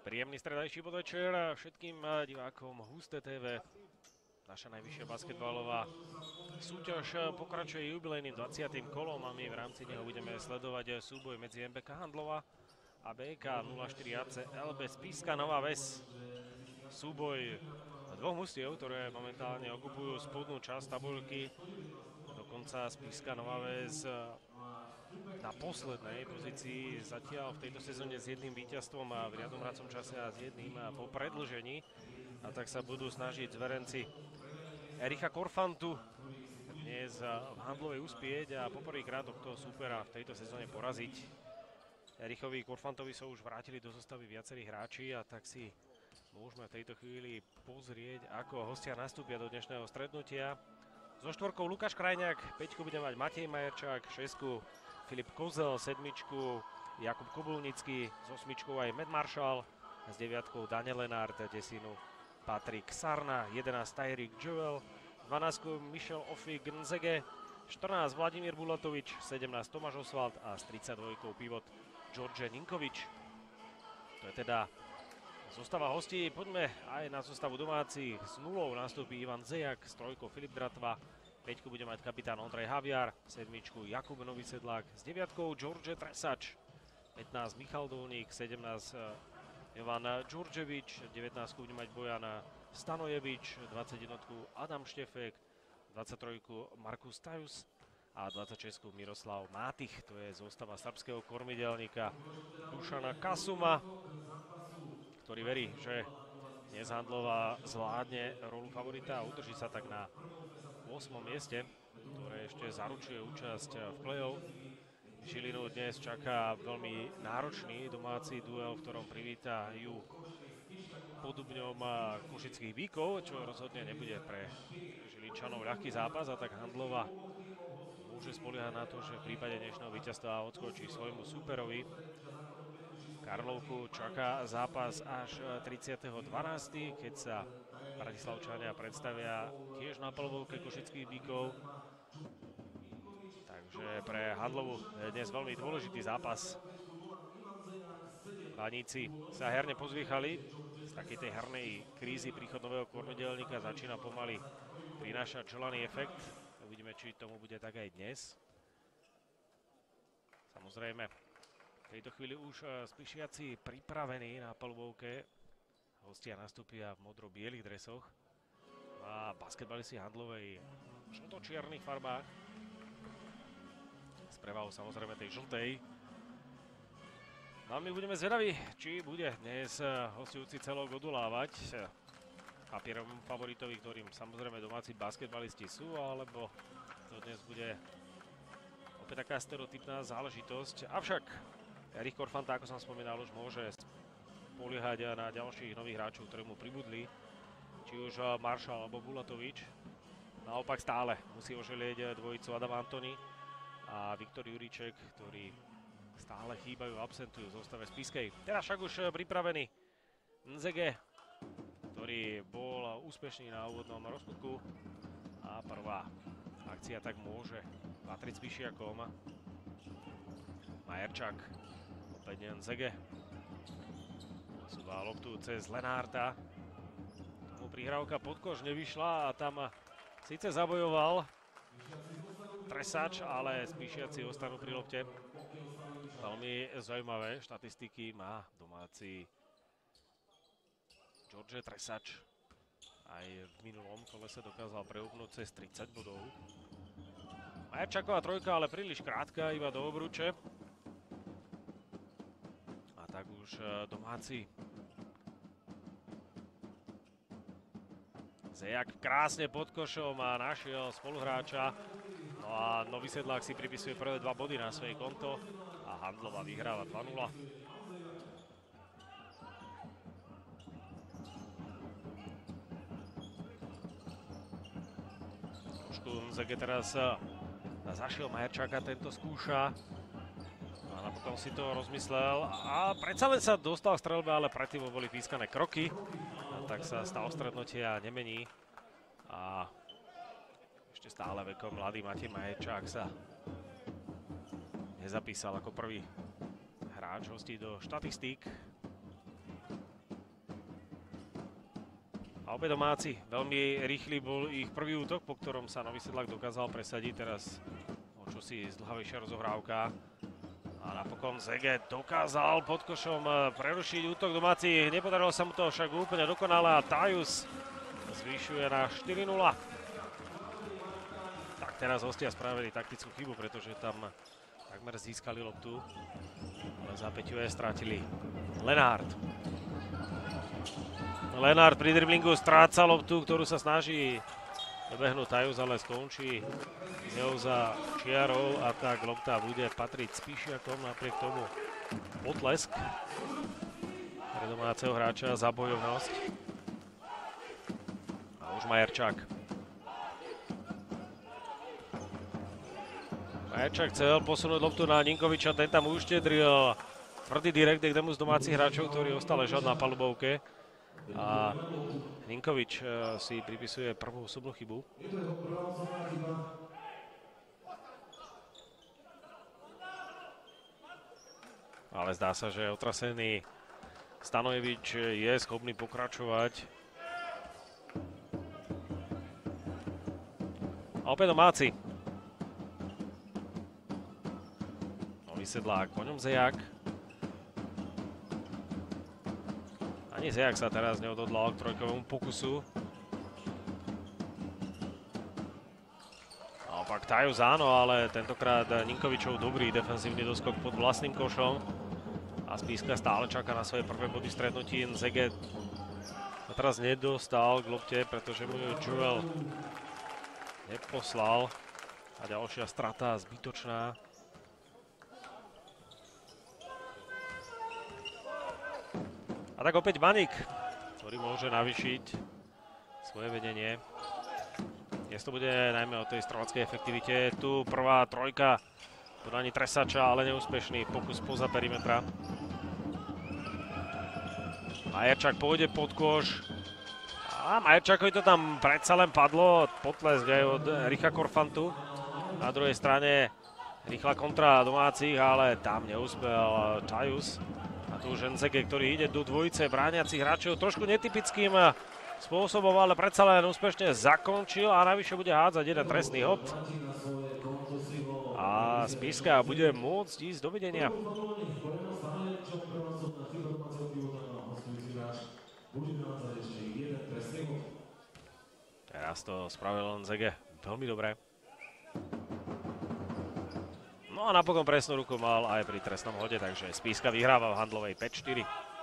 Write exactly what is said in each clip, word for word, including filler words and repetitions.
Príjemný stredajší podvečer všetkým divákom Husté té vé. Naša najvyššia basketbalová súťaž pokračuje jubilejným dvadsiatym kolom a my v rámci neho budeme sledovať súboj medzi em bé ká Handlova a bé ká nula štyri á cé el bé Spišská Nová Ves. Súboj dvoch mužstiev, ktoré momentálne okupujú spodnú časť tabuľky. Dokonca Spišská Nová Ves na poslednej pozícii zatiaľ v tejto sezóne s jedným víťazstvom a v riadnom hradcom čase a s jedným po predĺžení. A tak sa budú snažiť zverenci Ericha Korfantu dnes v Handlovej uspieť a poprvýkrát tohto súpera v tejto sezóne poraziť. Erichovi Korfantovi sa už vrátili do zostavy viacerí hráči a tak si môžeme v tejto chvíli pozrieť, ako hostia nastúpia do dnešného stretnutia. So štvorkou Lukáš Krajňák, päťku bude mať Matej Majerčák, šesťku Filip Kozel, sedmičku Jakub Kubulnický, s osmičkou aj Matt Marshall, s deviatkou Daniel Lenard, desinu Patrik Sarna, jedenásť Tyreek Joel, dvanásť Michel Ofik Nzege, štrnásť Vladimír Bulatovič, sedemnásť Tomáš Oswald a s tridsaťdvojkou pivot George Ninkovič. To je teda zostava hostí. Poďme aj na zostavu domácich. S nulou nastúpi Ivan Zejak, s trojkou Filip Dratva, päťku bude mať kapitán Ondrej Haviar, sedmičku Jakub Novisedlák, s deviatkou George Tresač, pätnásť Michal Dolník, sedemnásť Jovan Đurđevič, devätnásť bude mať Bojan Stanojevič, dvadsaťjednotku Adam Štefek, dvadsaťtrojku Markus Tajus a dvadsaťšesťku Miroslav Mátich. To je zostava srbského kormidelníka Dušana Kasuma, ktorý verí, že dnes Handlova zvládne rolu favorita a udrží sa tak na ôsmom mieste, ktoré ešte zaručuje účasť v play-off. Žilinu dnes čaká veľmi náročný domáci duel, v ktorom privítajú pod Dubňom Košických Bíkov, čo rozhodne nebude pre Žilinčanov ľahký zápas, a tak Handlova môže spoliehať na to, že v prípade dnešného víťazstva odskočí svojmu súperovi. Karlovku čaká zápas až tridsiateho dvanásteho keď sa Bratislavčania predstavia tiež na palubovke Košických Bíkov. Takže pre Handlovu je dnes veľmi dôležitý zápas. Baníci sa herne pozvýchali. Z takej tej hernej krízy príchod nového kormidelníka začína pomaly prinášať želaný efekt. Uvidíme, či tomu bude tak aj dnes. Samozrejme, v tejto chvíli už Spišiaci pripravení na palubovke. Hostia nastúpia v modro-bielých dresoch a basketbalisti Handlovej v žlto-čiernych farbách. S prevahou samozrejme tej žltej. No a my budeme zvedaví, či bude dnes hostujúci celok odolávať papierovému favoritovi, ktorým samozrejme domáci basketbalisti sú, alebo to dnes bude opäť taká stereotypná záležitosť. Avšak Erich Korfanta, ako som spomínal, už môže spoliehať na ďalších nových hráčov, ktorí mu pribudli, či už Marshall alebo Bulatovič. Naopak stále musí oželieť dvojicu Adam Antony a Viktor Juríček, ktorí stále chýbajú, absentujú v zostave spišskej. Teraz však už pripravený Nzege, ktorý bol úspešný na úvodnom rozkutku, a prvá akcia tak môže patriť Spišiakom. Majerčák, opäť Nzege, posúva loptu cez Lenárta. Tomu prihrávka pod koš nevyšla a tam síce zabojoval Tresač, ale Spišiaci ostanú pri lopte. Veľmi zaujímavé štatistiky má domáci George Tresač. Aj v minulom kole sa dokázal preúpnúť cez tridsať bodov. Majerčáková trojka ale príliš krátka, iba do obruče. A tak už domáci Zejak krásne pod košom a našiel spoluhráča. No a Novisedlák si pripisuje prvé dva body na svoje konto a Handlova vyhráva dva nula. Trošku Nzege teraz zašiel Majerčáka, tento skúša. A napokon si to rozmyslel a predsa len sa dostal k streľbe, ale predtým boli pískané kroky. A tak sa stav stretnutia nemení. A ešte stále vekom mladý Matej Majerčák sa nezapísal ako prvý hráč hostí do štatistík. A opäť domáci, veľmi rýchly bol ich prvý útok, po ktorom sa Nový Sedlák dokázal presadiť. Teraz o čosi zdlhavejšia rozohrávka. A napokon Zege dokázal pod košom prerušiť útok domácich. Nepodarilo sa mu to však úplne dokonale a Tajus zvýšuje na štyri nula. Tak teraz hostia spravili taktickú chybu, pretože tam takmer získali loptu. Ale v zápäťu je strátili Lenard. Lenard pri driblingu stráca loptu, ktorú sa snaží dobehnúť Tajus, ale skončí z ňou za čiarou a tak lopta bude patriť Spíšiakom, napriek tomu potlesk pre domáceho hráča za bojovnosť. A už Majerčák. Majerčák chcel posunúť loptu na Ninkoviča, ten tam uštedril tvrdý direkt k jednému z domácich hráčov, ktorý ostal ležať na palubovke. A Ninkovič si pripisuje prvú osobnú chybu. Ale zdá sa, že otrasený Stanojevič je schopný pokračovať. A opäť domáci. Nový Sedlák, po ňom Zejak. Ani Zejak sa teraz neodhodlal k trojkovému pokusu. Naopak Tajus áno, ale tentokrát Ninkovičov dobrý defenzívny doskok pod vlastným košom. A Spíska stále čaká na svoje prvé body stretnutí. Zege sa teraz nedostal k lopte, pretože mu ju Joel neposlal. A ďalšia strata zbytočná. A tak opäť Baník, ktorý môže navýšiť svoje vedenie. Dnes to bude najmä o tej streleckej efektivite. Tu prvá trojka, podaní Tresača, ale neúspešný pokus spoza perimetra. Majerčák pôjde pod koš. A Majerčákovi to tam predsa len padlo. Potlesk aj od Richa Korfantu. Na druhej strane rýchla kontra domácich, ale tam neúspel Tajus. A tu už Nzege, ktorý ide do dvojice brániacich hráčov trošku netypickým spôsobom, ale predsa len úspešne zakončil a navyše bude hádzať jeden trestný hod. A Spíska bude môcť ísť do vedenia. Teraz to spravil Nzege veľmi dobre. No a napokon presnú ruku mal aj pri trestnom hode, takže Spíska vyhráva v handlovej päť štyri.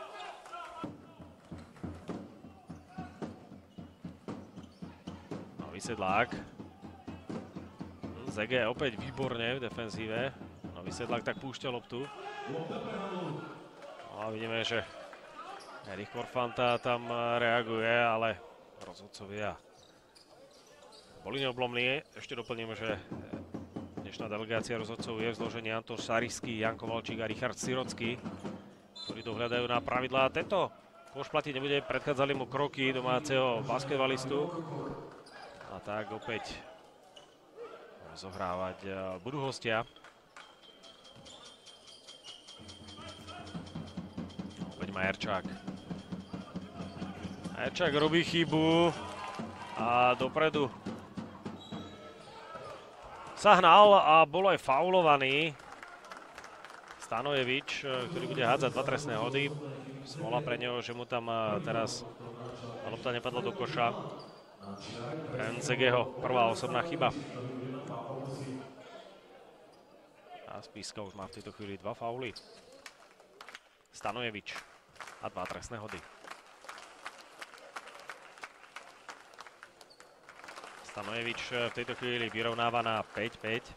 Nový Sedlák. Zege opäť výborne v defenzíve. Nový Sedlák tak púšťa loptu. No a vidíme, že Erich Korfanta tam reaguje, ale rozhodcovia boli neoblomní. Ešte doplním, že dnešná delegácia rozhodcov je v zložení Anton Šarišský, Janko Valčík a Richard Sirocký, ktorí dohľadajú na pravidlá. Tento koš platiť nebude, predchádzali mu kroky domáceho basketbalistu. A tak opäť zohrávať budú hostia. Opäť Majerčák. Majerčák robí chybu a dopredu sa hnal a bol aj faulovaný Stanojevič, ktorý bude hádzať dva trestné hody. Smola pre neho, že mu tam teraz lopta nepadla do koša. Pre Nzegeho prvá osobná chyba. A Spíska už má v tejto chvíli dva fauly. Stanojevič a dva trestné hody. Stanojevič v tejto chvíli vyrovnáva na päť päť.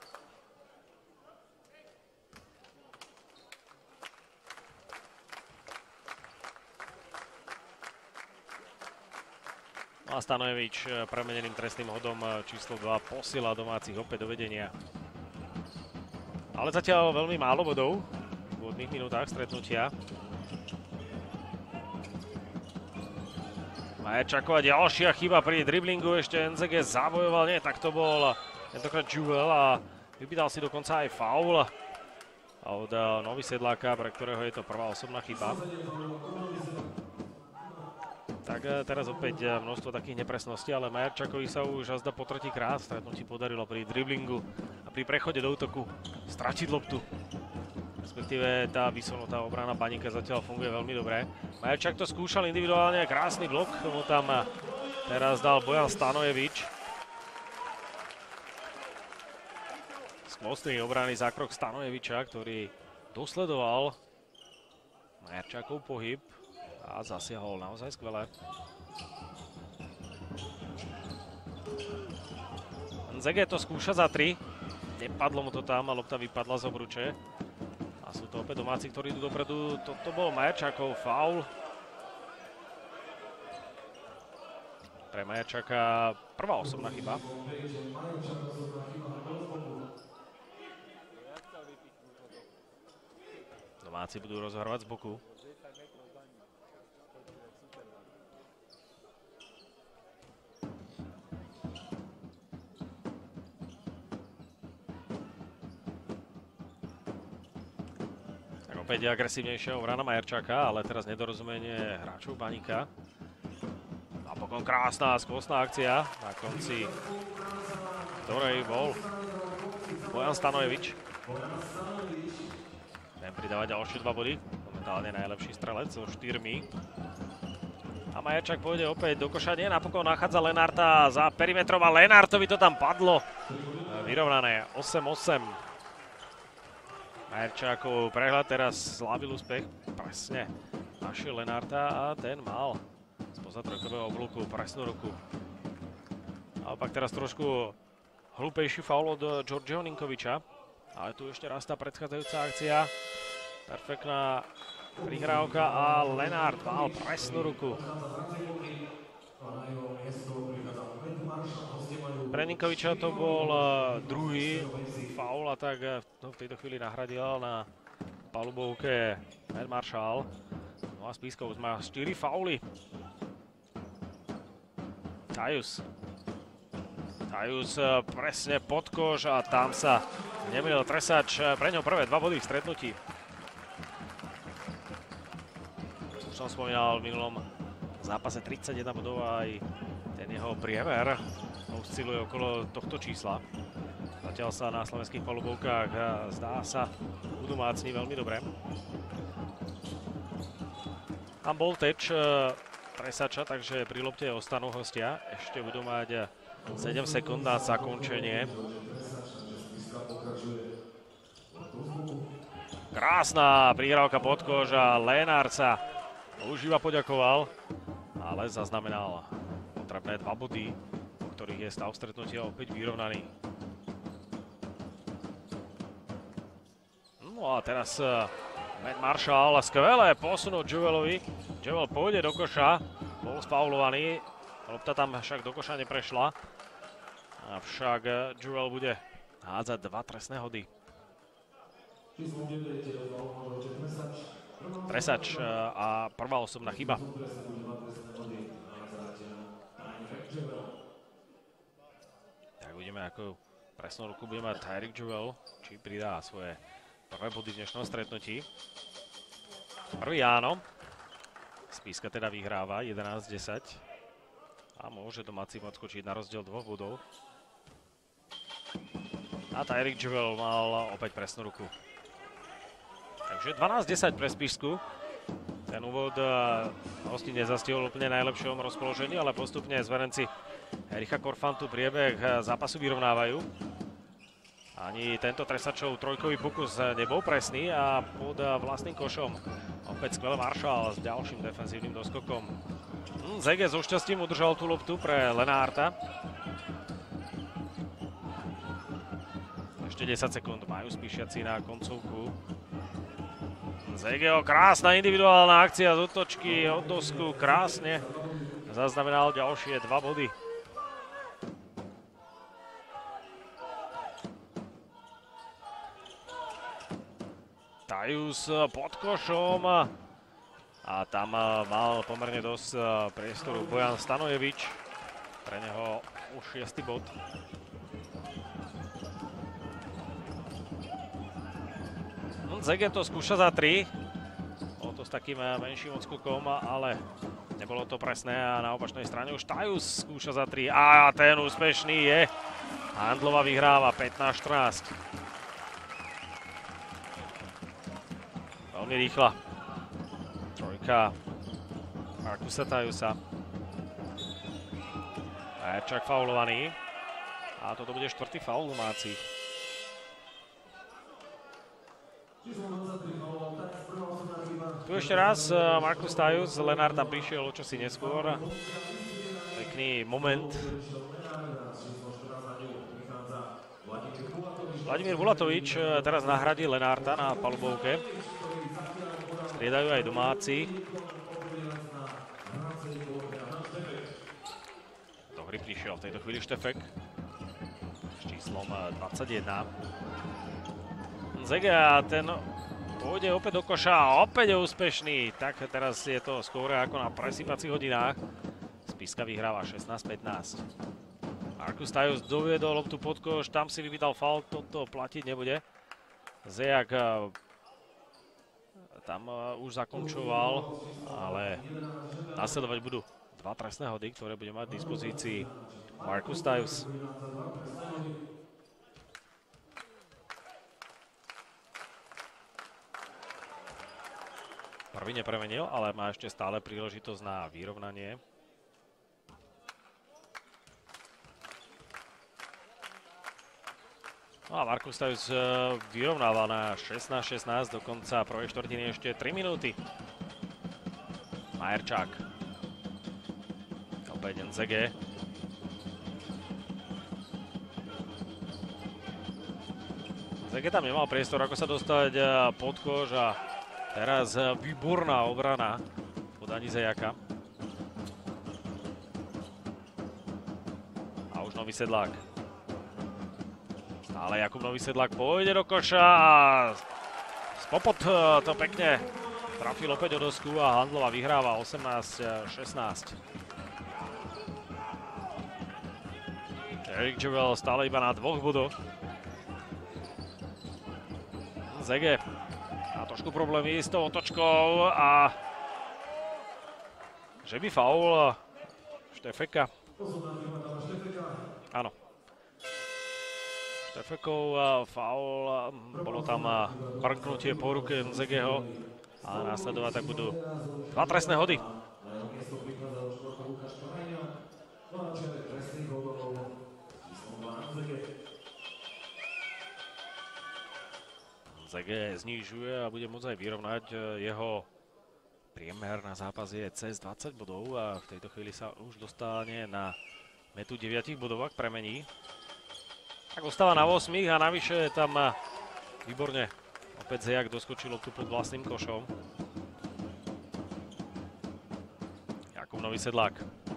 No a Stanojevič premeneným trestným hodom číslo dva posiela domácich opäť do vedenia. Ale zatiaľ veľmi málo bodov v úvodných minútach stretnutia. Majerčáková ďalšia chyba pri driblingu, ešte Nzege zavojoval, nie, tak to bol tentokrát Joel a vypýtal si dokonca aj faul od Nový Sedláka, pre ktorého je to prvá osobná chyba. Tak teraz opäť množstvo takých nepresností, ale Majerčakovi sa už azda po tretíkrát stretnutí podarilo pri driblingu a pri prechode do útoku stratiť loptu. Respektíve tá vysunutá obrana Baníka zatiaľ funguje veľmi dobre. Majerčak to skúšal individuálne, krásny blok mu tam teraz dal Bojan Stanojevič. Skvostný obranný zákrok Stanojeviča, ktorý dosledoval Majerčakov pohyb a zasiahol naozaj skvelé. Nzege to skúša za tri. Nepadlo mu to tam a lopta vypadla z obruče. A sú to opäť domáci, ktorí idú dopredu. Toto bol Majerčakov faul. Pre Majerčaka prvá osobná chyba. Domáci budú rozhravať z boku. Opäť agresívnejšia obrana Majerčaka, ale teraz nedorozumenie hráčov Baníka. Napokon krásna skvostná akcia na konci, ktorej bol Bojan Stanojevič. Viem pridávať ďalšie dva body. Momentálne najlepší strelec so štyrmi. A Majerčak pôjde opäť do koša. Nie, napokon nachádza Lenarta za perimetrom a Lenartovi to tam padlo. Vyrovnané osem osem. Majerčakov prehľad teraz slávil úspech. Presne našiel Lenarta a ten mal spoza trojkového oblúku presnú ruku. A opak teraz trošku hlúpejší faul od Georgieho Ninkoviča. Ale tu ešte raz tá predchádzajúca akcia. Perfektná prihrávka a Lenart mal presnú ruku. Pre Ninkoviča to bol druhý faul a tak no, v tejto chvíli nahradil na palubovke Matt Marshall. No a Spískov má štyri fauly. Tajus. Tajus presne pod koš a tam sa nemýlil Tresač. Pre ňo prvé dva body v stretnutí. Už som spomínal v minulom zápase tridsaťjeden bodov aj ten jeho priemer osciluje okolo tohto čísla. Zatiaľ sa na slovenských palubovkách zdá sa budú mácni veľmi dobre. Tam bol teč Tresača, takže pri lopte ostanú hostia. Ešte budú mať sedem sekúnd na zakončenie. Krásna prihrávka pod koš a Lenart sa už iba poďakoval, ale zaznamenal potrebné dva body, po ktorých je stav stretnutia opäť vyrovnaný. No a teraz Matt Marshall, skvelé posunúť Joelovi. Joel pôjde do koša, bol sfaulovaný, lopta tam však do koša neprešla. Avšak Joel bude hádzať dva trestné hody. Tresač a prvá osobná chyba. Tak uvidíme, ako presnú ruku bude mať Tyreek Joel, či pridá svoje prvé body v dnešnom stretnutí. Prvý áno. Spíska teda vyhráva jedenásť desať. A môže domácim odskočiť na rozdiel dvoch bodov. A Tyreek Joel mal opäť presnú ruku. Takže dvanásť desať pre Spišsku. Ten úvod hosti nezastihol úplne najlepšom rozpoložení, ale postupne zverenci Ericha Korfantu priebeh zápasu vyrovnávajú. Ani tento Tresačov trojkový pokus nebol presný a pod vlastným košom opäť skvelý Marshall s ďalším defenzívnym doskokom. Zege so šťastím udržal tú loptu pre Lenarta. Ešte desať sekúnd majú Spišiaci na koncovku. Zegeho krásna individuálna akcia z útočky od dosku, krásne zaznamenal ďalšie dva body. Tajus pod košom a tam mal pomerne dosť priestoru Bojan Stanojevič. Pre neho už šiesty bod. Zege to skúša za tri. Bolo to s takým menším odskokom, ale Nebolo to presné a na opačnej strane už Tajus skúša za tri a ten úspešný je. Handlova vyhráva pätnásť štrnásť. Veľmi rýchla. Trojka Markusa Tajusa. Majerčák faulovaný. A toto bude štvrtý faul domácich. Tu ešte raz Markus Tajus, Lenár tam prišiel o čosi neskôr. Pekný moment. Vladimír Bulatovič teraz nahradí Lenárta na palubovke. Striedajú aj domáci. Do hry prišiel v tejto chvíli Štefek s číslom dvadsaťjeden. Zega, ten pôjde opäť do koša a opäť je úspešný. Tak teraz je to skôr ako na presýpacích hodinách. Spišská vyhráva šestnásť pätnásť. Markus Tajus doviedol loptu pod koš, tam si vyvítal faul, toto platiť nebude. Zejak tam už zakončoval, ale nasledovať budú dva trestné hody, ktoré bude mať v dispozícii Markus Tajus. Prvý nepremenil, ale má ešte stále príležitosť na vyrovnanie. No a Markus Tajus vyrovnáva na šestnásť šestnásť, do konca prvej štvrtiny ešte tri minúty. Majerčák. Opäť Nzege. Nzege tam nemal priestor, ako sa dostať pod koš a teraz výborná obrana od Ani Zejaka. A už Nový Sedlák. Stále Jakub Nový Sedlák pôjde do koša a spopod to pekne trafil opäť o dosku a Handlova vyhráva osemnásť šestnásť. Erik Jovel stále iba na dvoch bodoch. Zege. Má trošku problémy s tou otočkou a že by faul Štefeka. Áno. Štefekov faul, bolo tam prnknutie po ruke Nzegeho a následovať tak budú dva trestné hody. Nzege znižuje a bude môcť aj vyrovnať. Jeho priemer na zápas je cez dvadsať bodov a v tejto chvíli sa už dostane na metu deväť bodov, ak premení. Tak ostáva na osem a navyše tam výborne opäť Zejak doskočil tu pod vlastným košom. Jakub Nový Sedlák.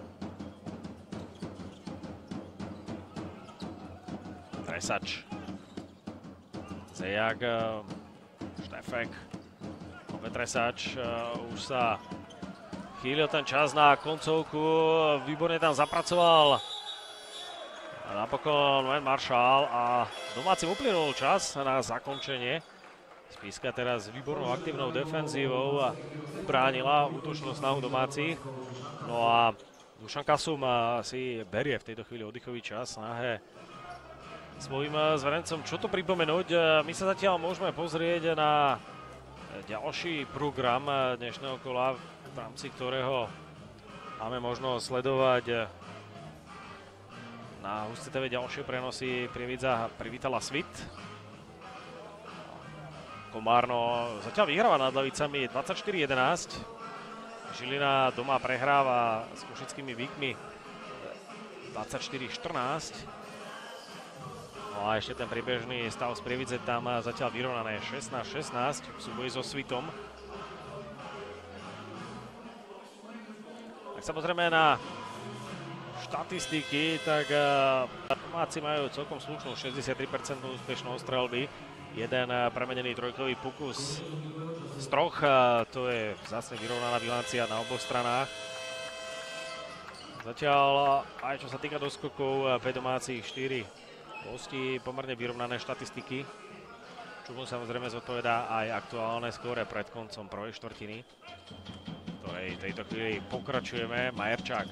Tresač. Zejak, Štefek, opäť Tresač, už sa chýlil ten čas na koncovku, výborne tam zapracoval napokon Van Marshall a domácim uplynul čas na zakončenie. Spišská teraz výbornou aktívnou defenzívou bránila útočnú snahu domácich. No a Dušan Kasum si berie v tejto chvíli oddychový čas, snahe svojim zverencom čo to pripomenúť. My sa zatiaľ môžeme pozrieť na ďalší program dnešného kola, v rámci ktorého máme možnosť sledovať na Husté té vé ďalšie prenosy. Prievidza privítala Svit. Komárno zatiaľ vyhráva nad Lavicami dvadsaťštyri jedenásť. Žilina doma prehráva s Košickými Víkmi dvadsaťštyri štrnásť. No a ešte ten priebežný stav z Prievidze tam zatiaľ vyrovnané šestnásť šestnásť v súboji so Svitom. Ak sa pozrieme na štatistiky, tak domáci majú celkom slušnú šesťdesiattri percent úspešnosť strelby. Jeden premenený trojkový pokus z troch, to je zase vyrovnaná bilancia na oboch stranách. Zatiaľ aj čo sa týka doskokov, päť domácich, štyri hostí, pomerne vyrovnané štatistiky. Čomu samozrejme zodpovedá aj aktuálne skóre pred koncom prvej štvrtiny, ktoré ktorej v tejto chvíli pokračujeme. Majerčák.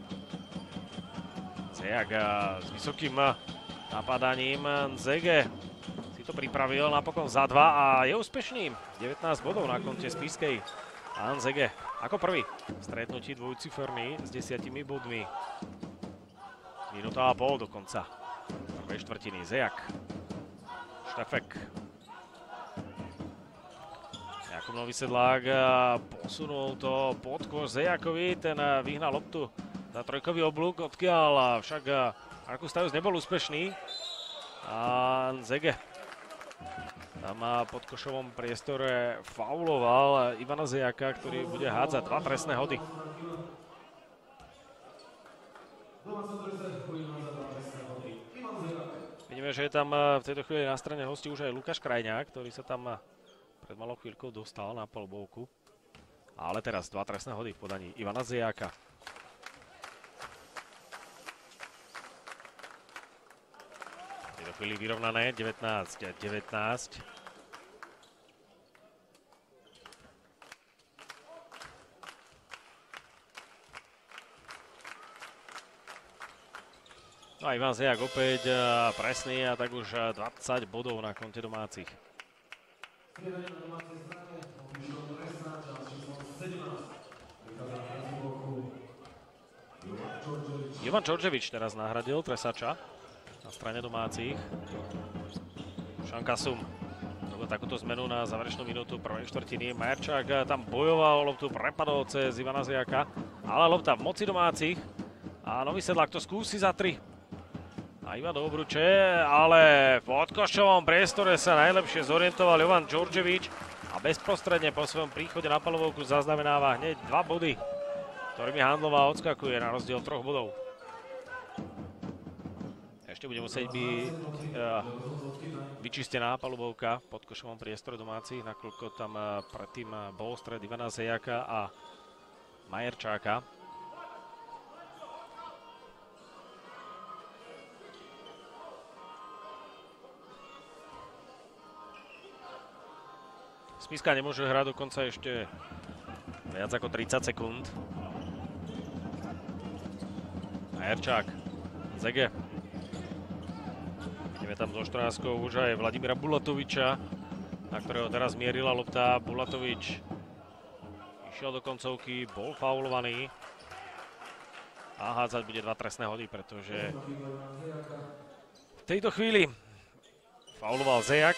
Zejak s vysokým napadaním. Nzege si to pripravil napokon za dva a je úspešný. devätnásť bodov na konte Spišskej. A Nzege ako prvý v stretnutí dvojciferný s desiatimi bodmi. Minúta a pol do konca prvej štvrtiny. Zejak. Štefek. Jakub Nový Sedlák posunul to pod koš Zejakovi, ten vyhnal loptu za trojkový oblúk, odkiaľ však Markus Tajus nebol úspešný. A Nzege tam pod košovom priestore fauloval Ivana Zejaka, ktorý bude hádzať dva trestné hody. Vidíme, že je tam v tejto chvíli na strane hostí už aj Lukáš Krajňák, ktorý sa tam pred malou chvíľkou dostal na palubovku. Ale teraz dva trestné hody v podaní Ivana Zejaka. V tejto chvíli vyrovnané devätnásť devätnásť. No a Ivan Zejak opäť presný a tak už dvadsať bodov na konte domácich. Jovan Čorčevič teraz nahradil Tresača na strane domácich. Šankasum robil takúto zmenu na záverečnú minútu prvej štvrtiny. Majerčák tam bojoval, loptu prepadol cez Ivana Zejaka, ale lopta v moci domácich a Nový Sedlák to skúsi za tri. A iba do obruče, ale v podkošovom priestore sa najlepšie zorientoval Jovan Čorčevič a bezprostredne po svojom príchode na palovovku zaznamenáva hneď dva body, ktorými Handlová odskakuje na rozdiel troch bodov. Ešte bude musieť byť uh, vyčistená palovovka v podkošovom priestore domácich, nakoľko tam uh, predtým uh, bol stred Ivana Zejaka a Majerčáka. Spišská nemôže hrať dokonca ešte viac ako tridsať sekúnd. Majerčák, Zege. Vidíme tam zo štráskou už aj Vladimíra Bulatoviča, na ktorého teraz mierila lopta. Bulatovič išiel do koncovky, bol faulovaný. A hádzať bude dva trestné hody, pretože v tejto chvíli fauloval Zejak.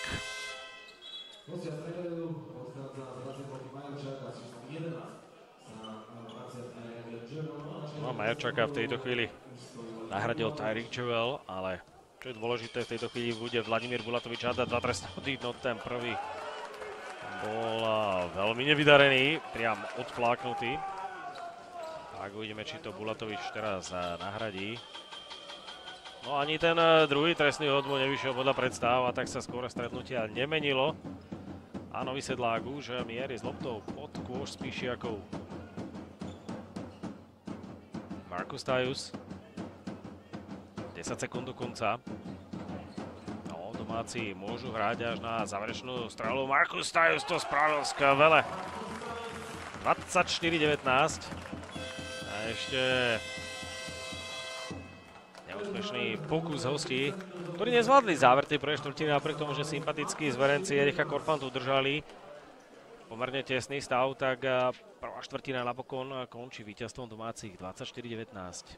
No a Majerčáka v tejto chvíli nahradil Tyreek Joel, ale čo je dôležité v tejto chvíli bude Vladimír Bulatovič hádať dva trestné hody, no ten prvý bol veľmi nevydarený, priam odfláknutý. Tak uvidíme, či to Bulatovič teraz nahradí. No ani ten druhý trestný hod mu nevyšiel podľa predstav a tak sa skôr stretnutia nemenilo. A Nový Sedlák už mierí s loptou pod kôš Spišiakov. Markus Tajus. desať sekúnd do konca. No, domáci môžu hrať až na záverečnú strelu. Markus Tajus to spravil skvele. dvadsaťštyri devätnásť. A ešte neúspešný pokus hostí, ktorí nezvládli záver tej prvej štvrtiny, napriek tomu, že sympatickí zverenci Ericha Korfantu držali pomerne tesný stav, tak prvá štvrtina napokon končí víťazstvom domácich dvadsaťštyri devätnásť.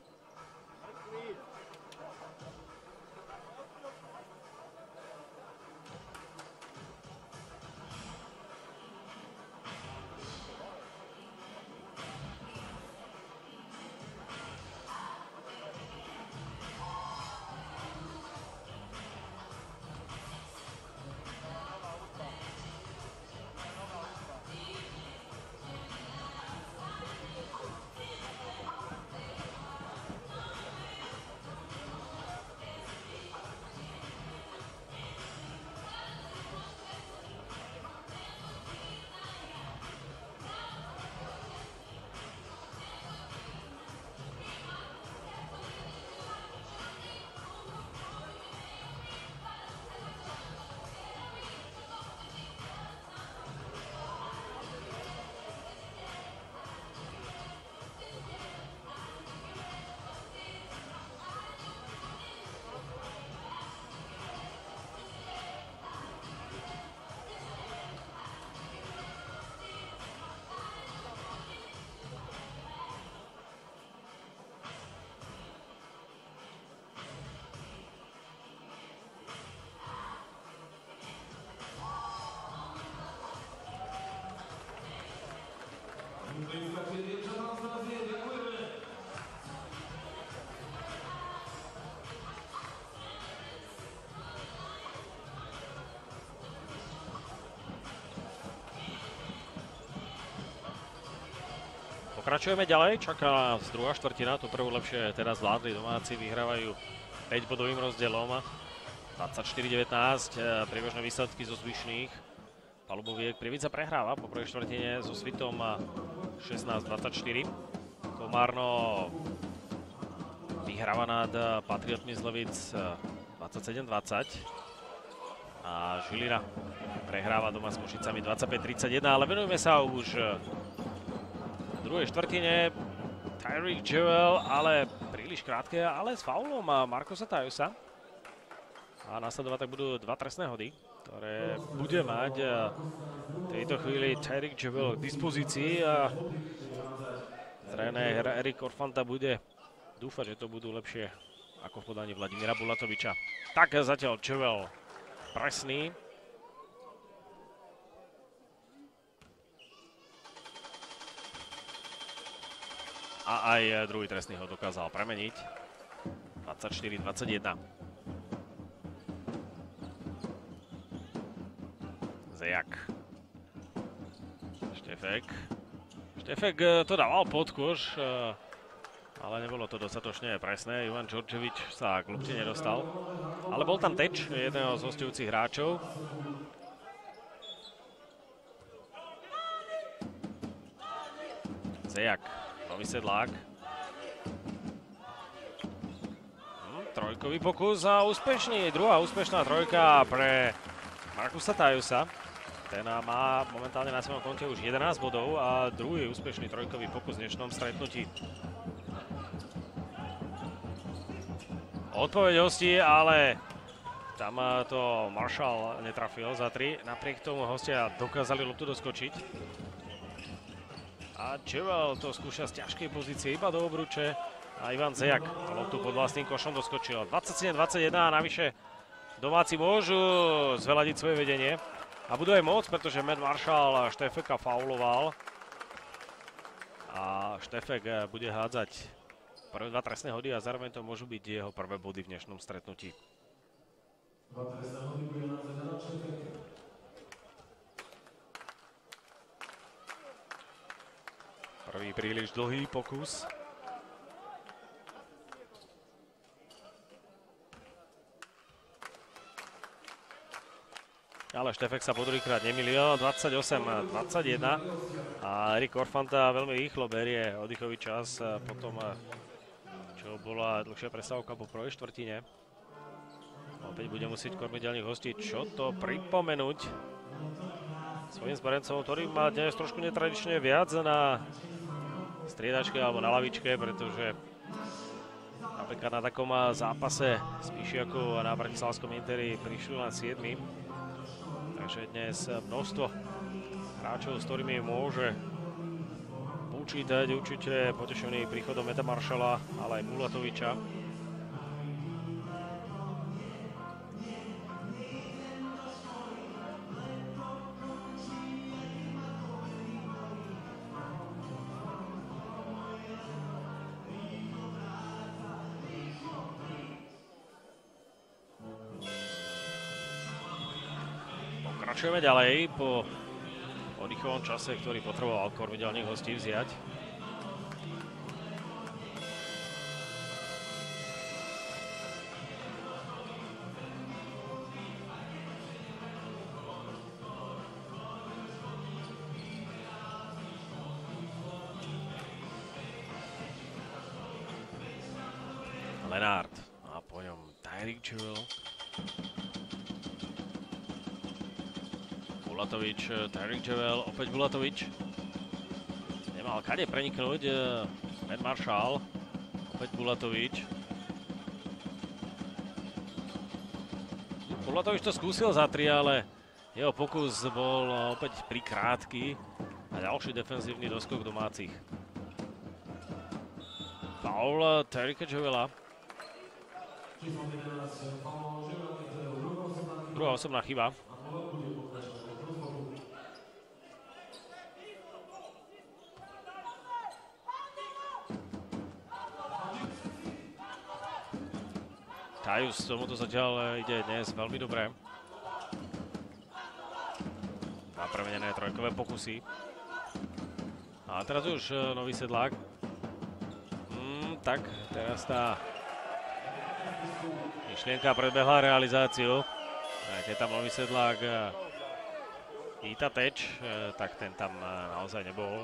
Pokračujeme ďalej, čaká nás druhá štvrtina, tú prvú lepšie teraz zvládli domáci, vyhrávajú päť bodovým rozdielom, dvadsaťštyri devätnásť, priebežné výsledky zo zvyšných paluboviek. Prievidza prehráva po prvej štvrtine so Svitom šestnásť dvadsaťštyri. Komárno vyhráva nad Patriotmi z Levic dvadsaťsedem dvadsať. A Žilina prehráva doma s Košicami dvadsaťpäť tridsaťjeden, ale venujeme sa už v druhej štvrtine. Tyreek Joel, ale príliš krátke, ale s faulom Markusa Tajusa. A následovať tak budú dva trestné hody, ktoré bude mať v tejto chvíli Tyreek Joel k dispozícii. A tréner Erik Orfanta bude dúfať, že to budú lepšie ako v podaní Vladimíra Bulatoviča. Tak zatiaľ Joel presný. A aj druhý trestný ho dokázal premeniť. dvadsaťštyri dvadsaťjeden. Zejak. Štefek. Štefek to dával pod koš, ale nebolo to dostatočne presné. Ivan Đorđević sa k lopte nedostal. Ale bol tam teč jedného z hostujúcich hráčov. Zejak. Nový Sedlák. Hm, trojkový pokus a úspešný. Druhá úspešná trojka pre Markusa Tajusa. Ten má momentálne na svojom konte už jedenásť bodov a druhý úspešný trojkový pokus v dnešnom stretnutí. Odpoveď hostí, ale tam to Marshall netrafil za tri. Napriek tomu hostia dokázali loptu doskočiť. A Joel to skúša z ťažkej pozície iba do obruče. A Ivan Zejak loptu pod vlastným košom doskočil. dvadsaťsedem dvadsaťjeden a navyše domáci môžu zveladiť svoje vedenie. A budú aj môcť, pretože Matt Marshall Štefeka fauloval. A Štefek bude hádzať prvé dva trestné hody a zároveň to môžu byť jeho prvé body v dnešnom stretnutí. Dva trestné hody bude hádzať na Štefeka. Prvý príliš dlhý pokus. Ale Štefek sa po druhýkrát nemýlil. dvadsaťosem dvadsaťjeden. A Erik Orfanta veľmi rýchlo berie oddychový čas po tom, čo bola dlhšia prestávka po prvej štvrtine. Opäť bude musieť kormidelník hostiť. Čo to pripomenúť svojim zberencom, ktorý má dnes trošku netradične viac na striedačke alebo na lavičke, pretože napríklad na takom zápase s Píšiakou a na bratislavskom Interi prišli len siedmi. Takže dnes množstvo hráčov, s ktorými môže počítať, určite potešený príchodom Meta Marshalla, ale aj Bulatoviča. Pokračujeme ďalej po oddychovom čase, ktorý potreboval kormidelník hostí vziať. Lenard a po ňom Tyreek Joel. Bulatovič, Tyreek Joel, opäť Bulatovič. Nemal kade preniknúť. Matt Marshall, opäť Bulatovič. Bulatovič to skúsil za tri, ale jeho pokus bol opäť prikrátky. A ďalší defenzívny doskok domácich. Faul Tyreeka Joela. Druhá osobná chyba. Tajus, tomuto zatiaľ ide dnes veľmi dobre. Napremenené trojkové pokusy. A teraz už nový sedlák. Mm, tak, teraz tá myšlienka predbehla realizáciu. Keď tam nový sedlák pýta teč, tak ten tam naozaj nebol.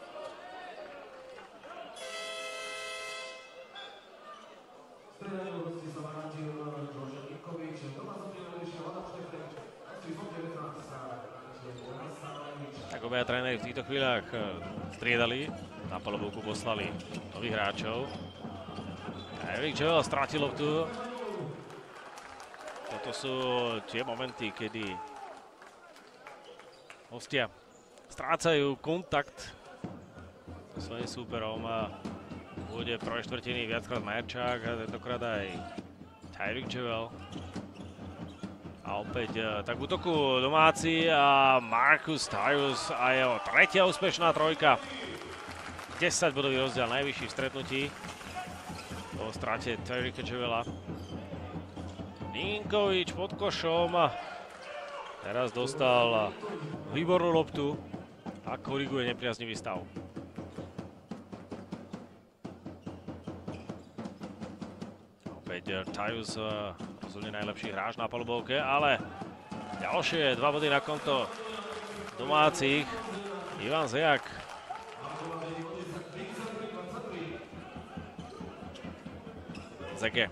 Tak obaja tréneri v týchto chvíľach striedali, na polovúku poslali nových hráčov. Eric Joel strátil loptu. Toto sú tie momenty, kedy hostia strácajú kontakt so svojím súperom a bude v prvej štvrtiny viackrát Merčák a tentokrát aj Tyreek Joel. A opäť tak v útoku domáci a Marcus Tyus a jeho tretia úspešná trojka. desaťbodový rozdiel, najvyšší v stretnutí po strate Tyreeka Joela. Ninkovič pod košom. Teraz dostal výbornú loptu a koriguje nepriaznivý stav. Opäť Tyus rozhodne najlepší hráč na palubovke, ale ďalšie dva body na konto domácich. Ivan Zejak. Zege.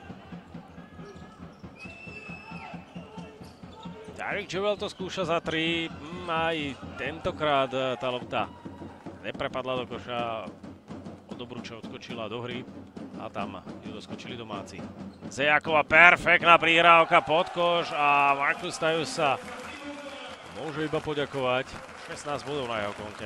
Tyreek Joel to skúša za tri, mm, aj tentokrát tá lopta neprepadla do koša, od obruča odskočila do hry a tam ju doskočili domáci. Zejakova perfektná prihrávka pod koš a Marcus Tyus sa môže iba poďakovať. šestnásť bodov na jeho konte.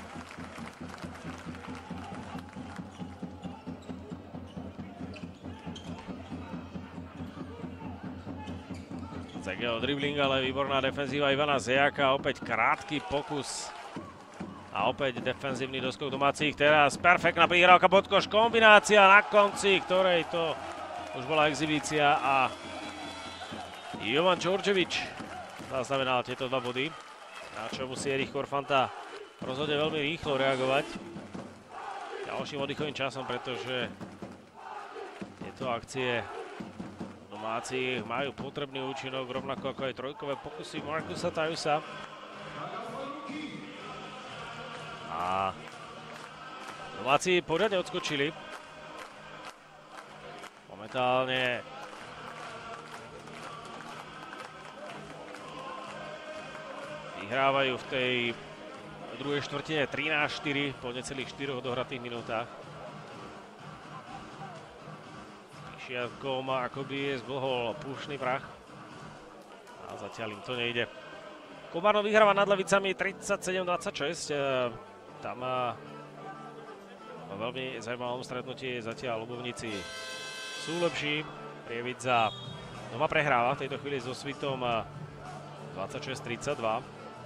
Zegeo dribling, ale výborná defenzíva Ivana Zejaka. Opäť krátky pokus. A opäť defenzívny doskok domácich. Teraz perfektná prihrávka pod koš. Kombinácia na konci, ktorej to už bola exhibícia. A Jovan Čorčevič zaznamenal tieto dva body. Na čo musí Erich Korfanta rozhodne veľmi rýchlo reagovať. Ďalším oddychovým časom, pretože tieto akcie domáci majú potrebný účinok, rovnako ako aj trojkové pokusy Marcusa Tyusa. A domáci poriadne odskočili. Momentálne vyhrávajú v tej druhej štvrtine trinásť štyri po necelých štyroch dohratých minútach. Šiatkom akoby zblhol púšny prach a zatiaľ im to nejde. Komárno vyhráva nad Levicami tridsaťsedem dvadsaťšesť. Tam vo veľmi zaujímavom stretnutí zatiaľ ľubovníci sú lepší. Prievidza doma prehráva v tejto chvíli so Svitom dvadsaťšesť tridsaťdva.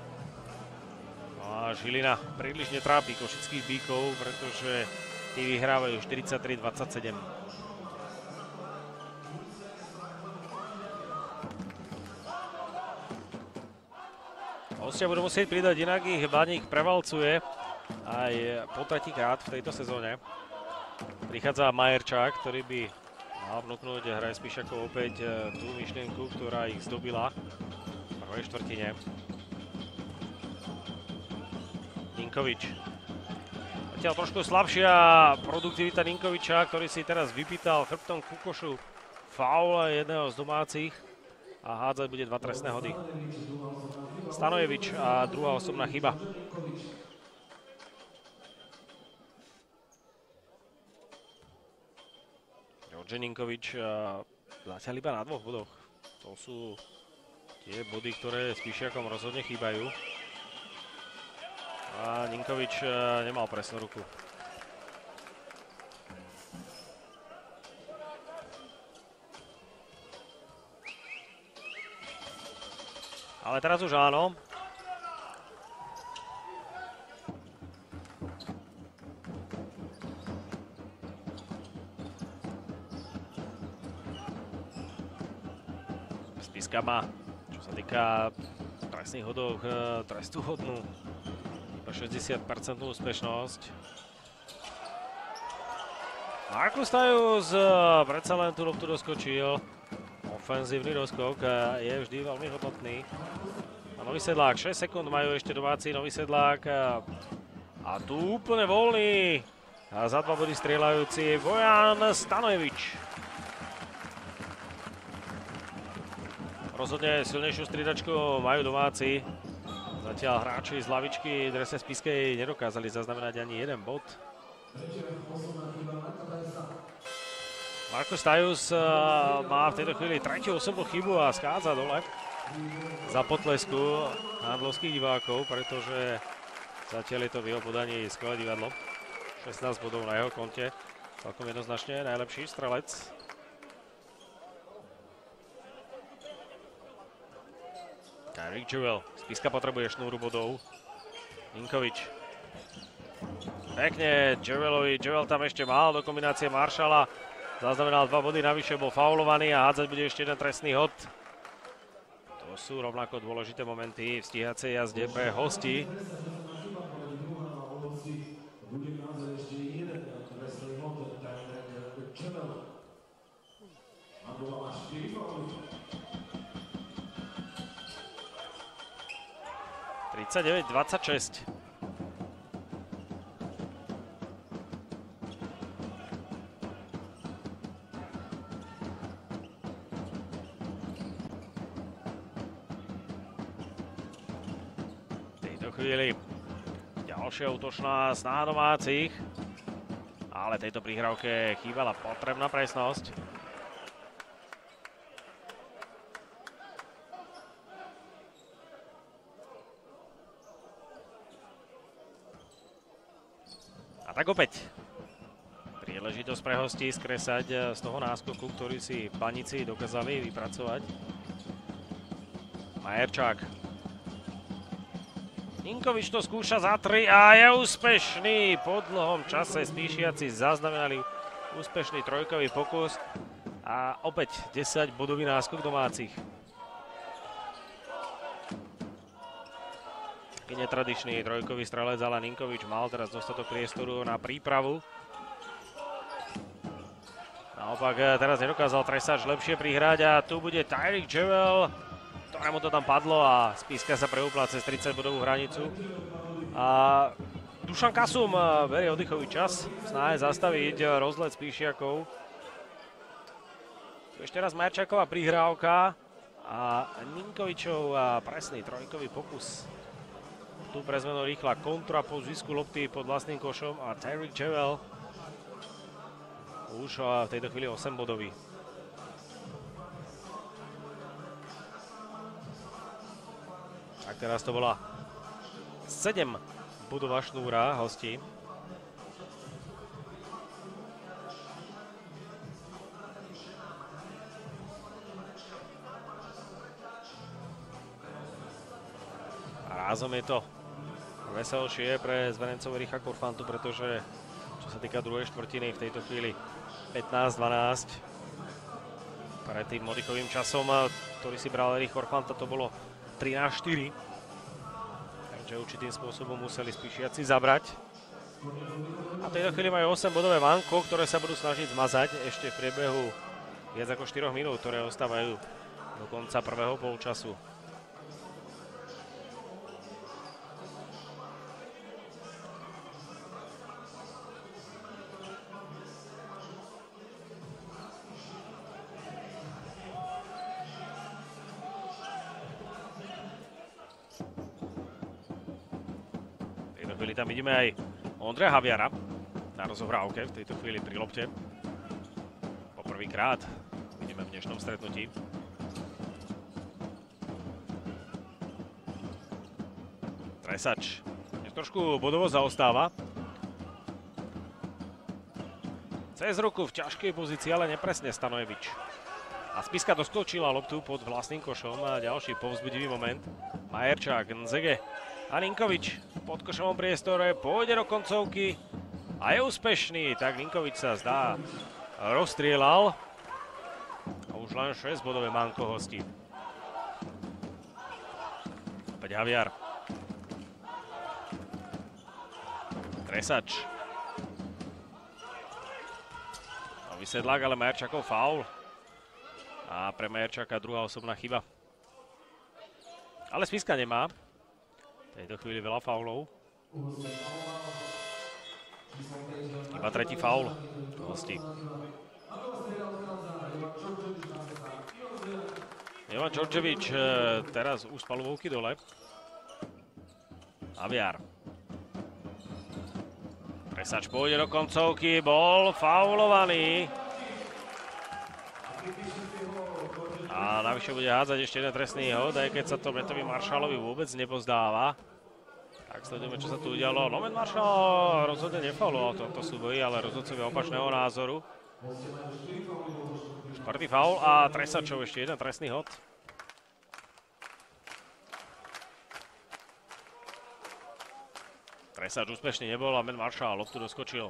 A Žilina príliš netrápi košických Bíkov, pretože tí vyhrávajú štyridsaťtri dvadsaťsedem. Hostia budú musieť pridať, inak ich Baník prevalcuje aj po tretíkrát v tejto sezóne. Prichádza Majerčák, ktorý by mal vnúknuť Hraj Spišakov opäť tú myšlienku, ktorá ich zdobila v prvej štvrtine. Ninkovič. Zatiaľ trošku slabšia produktivita Ninkoviča, ktorý si teraz vypýtal chrbtom ku košu faul jedného z domácich a hádzať bude dva trestné hody. Stanojevič a druhá osobná chyba. George Ninkovič zatiaľ iba na dvoch bodoch. To sú tie body, ktoré Spišiakom rozhodne chýbajú. A Ninkovič nemal presnú ruku. Ale teraz už áno. Spiska má, čo sa týka trestných hodov, trestúhodnú šesťdesiat percent úspešnosť. Markus Tajus predsa len tú loptu doskočil. Ofenzívny doskok je vždy veľmi hodnotný. A Nový Sedlák, šesť sekúnd majú ešte domáci Nový Sedlák. A tu úplne voľný. A za dva body strieľajúci Bojan Stanojevič. Rozhodne silnejšiu striedačku majú domáci. Zatiaľ hráči z lavičky v drese Spišskej nedokázali zaznamenať ani jeden bod. Markus Tajus má v tejto chvíli tretiu osobnú chybu a schádza dole za potlesku handlovských divákov, pretože zatiaľ je to v jeho podaní skvelé divadlo. šestnásť bodov na jeho konte, celkom jednoznačne najlepší strelec. Tyreek Jewell, Spišska potrebuje šnúru bodov. Ninkovič. Pekne Jewellovi, Jewell tam ešte mal do kombinácie Maršala. Zaznamenal dva body, navyše bol faulovaný a hádzať bude ešte jeden trestný hod. To sú rovnako dôležité momenty v stíhacej jazde pre hostí. tridsaťdeväť dvadsaťšesť. V tejto chvíli ďalšia útočná snaha domácich, ale tejto prihrávke chýbala potrebná presnosť. Tak opäť príležitosť pre hostí skresať z toho náskoku, ktorý si Baníci dokázali vypracovať. Majerčák. Ninkovič to skúša za tri a je úspešný. Po dlhom čase Spíšiaci zaznamenali úspešný trojkový pokus a opäť desať bodový náskok domácich. Netradičný trojkový strelec, ale Ninkovič mal teraz dostatok priestoru na prípravu. Naopak teraz nedokázal Tresač lepšie prihrať a tu bude Tyreek Jewell, ktorému to tam padlo a Spišska sa preúpla cez tridsať bodovú hranicu. A Dušan Kasum berie oddychový čas, snahe zastaviť rozlet Spíšiakov. Ešte raz Majerčáková prihrávka a Ninkovičov presný trojkový pokus. Tu pre zmenu rýchla kontra po zisku lopty pod vlastným košom a Tyreek Jewell už v tejto chvíli osem bodový. Tak teraz to bola sedem bodová šnúra hostí. A rázom je to veselšie pre zverencov Ericha Korfantu, pretože čo sa týka druhej štvrtiny v tejto chvíli pätnásť dvanásť. Pred tým modikovým časom, ktorý si bral Erich Korfanta, to bolo trinásť štyri. Takže určitým spôsobom museli Spišiaci zabrať. A v tejto chvíli majú osem bodové manko, ktoré sa budú snažiť zmazať ešte v priebehu viac ako štyroch minút, ktoré ostávajú do konca prvého polčasu. Tam vidíme aj Ondreja Haviara na rozohrávke v tejto chvíli pri lopte. Poprvýkrát vidíme v dnešnom stretnutí. Tresač trošku bodovo zaostáva. Cez ruku v ťažkej pozícii, ale nepresne Stanojevič. A Spišska doskočila loptu pod vlastným košom a ďalší povzbudivý moment. Majerčák, Nzege a Ninkovič v podkošovom priestore pôjde do koncovky a je úspešný. Tak Ninkovič sa zdá rozstrielal a už len šesť bodové manko hostí. Opäť Haviar. Tresač. Nový sedlák, ale Majerčákov faul. A pre Majerčáka druhá osobná chyba. Ale Spišská nemá v tejto chvíli veľa faulov. Iba tretí faul hostí. Jovan Đorđević teraz už z palubovky dole. Haviar. Tresač pôjde do koncovky, bol faulovaný. A navyše bude hádzať ešte jeden trestný hod, aj keď sa to Metovi Maršalovi vôbec nepozdáva. Tak sledujeme, čo sa tu udialo. No, Met Maršal rozhodne nefauloval v tomto súboji, ale rozhodcovia opačného názoru. Štvrtý faul a Tresačov ešte jeden trestný hod. Tresač úspešný nebol a Met Maršal loptu doskočil.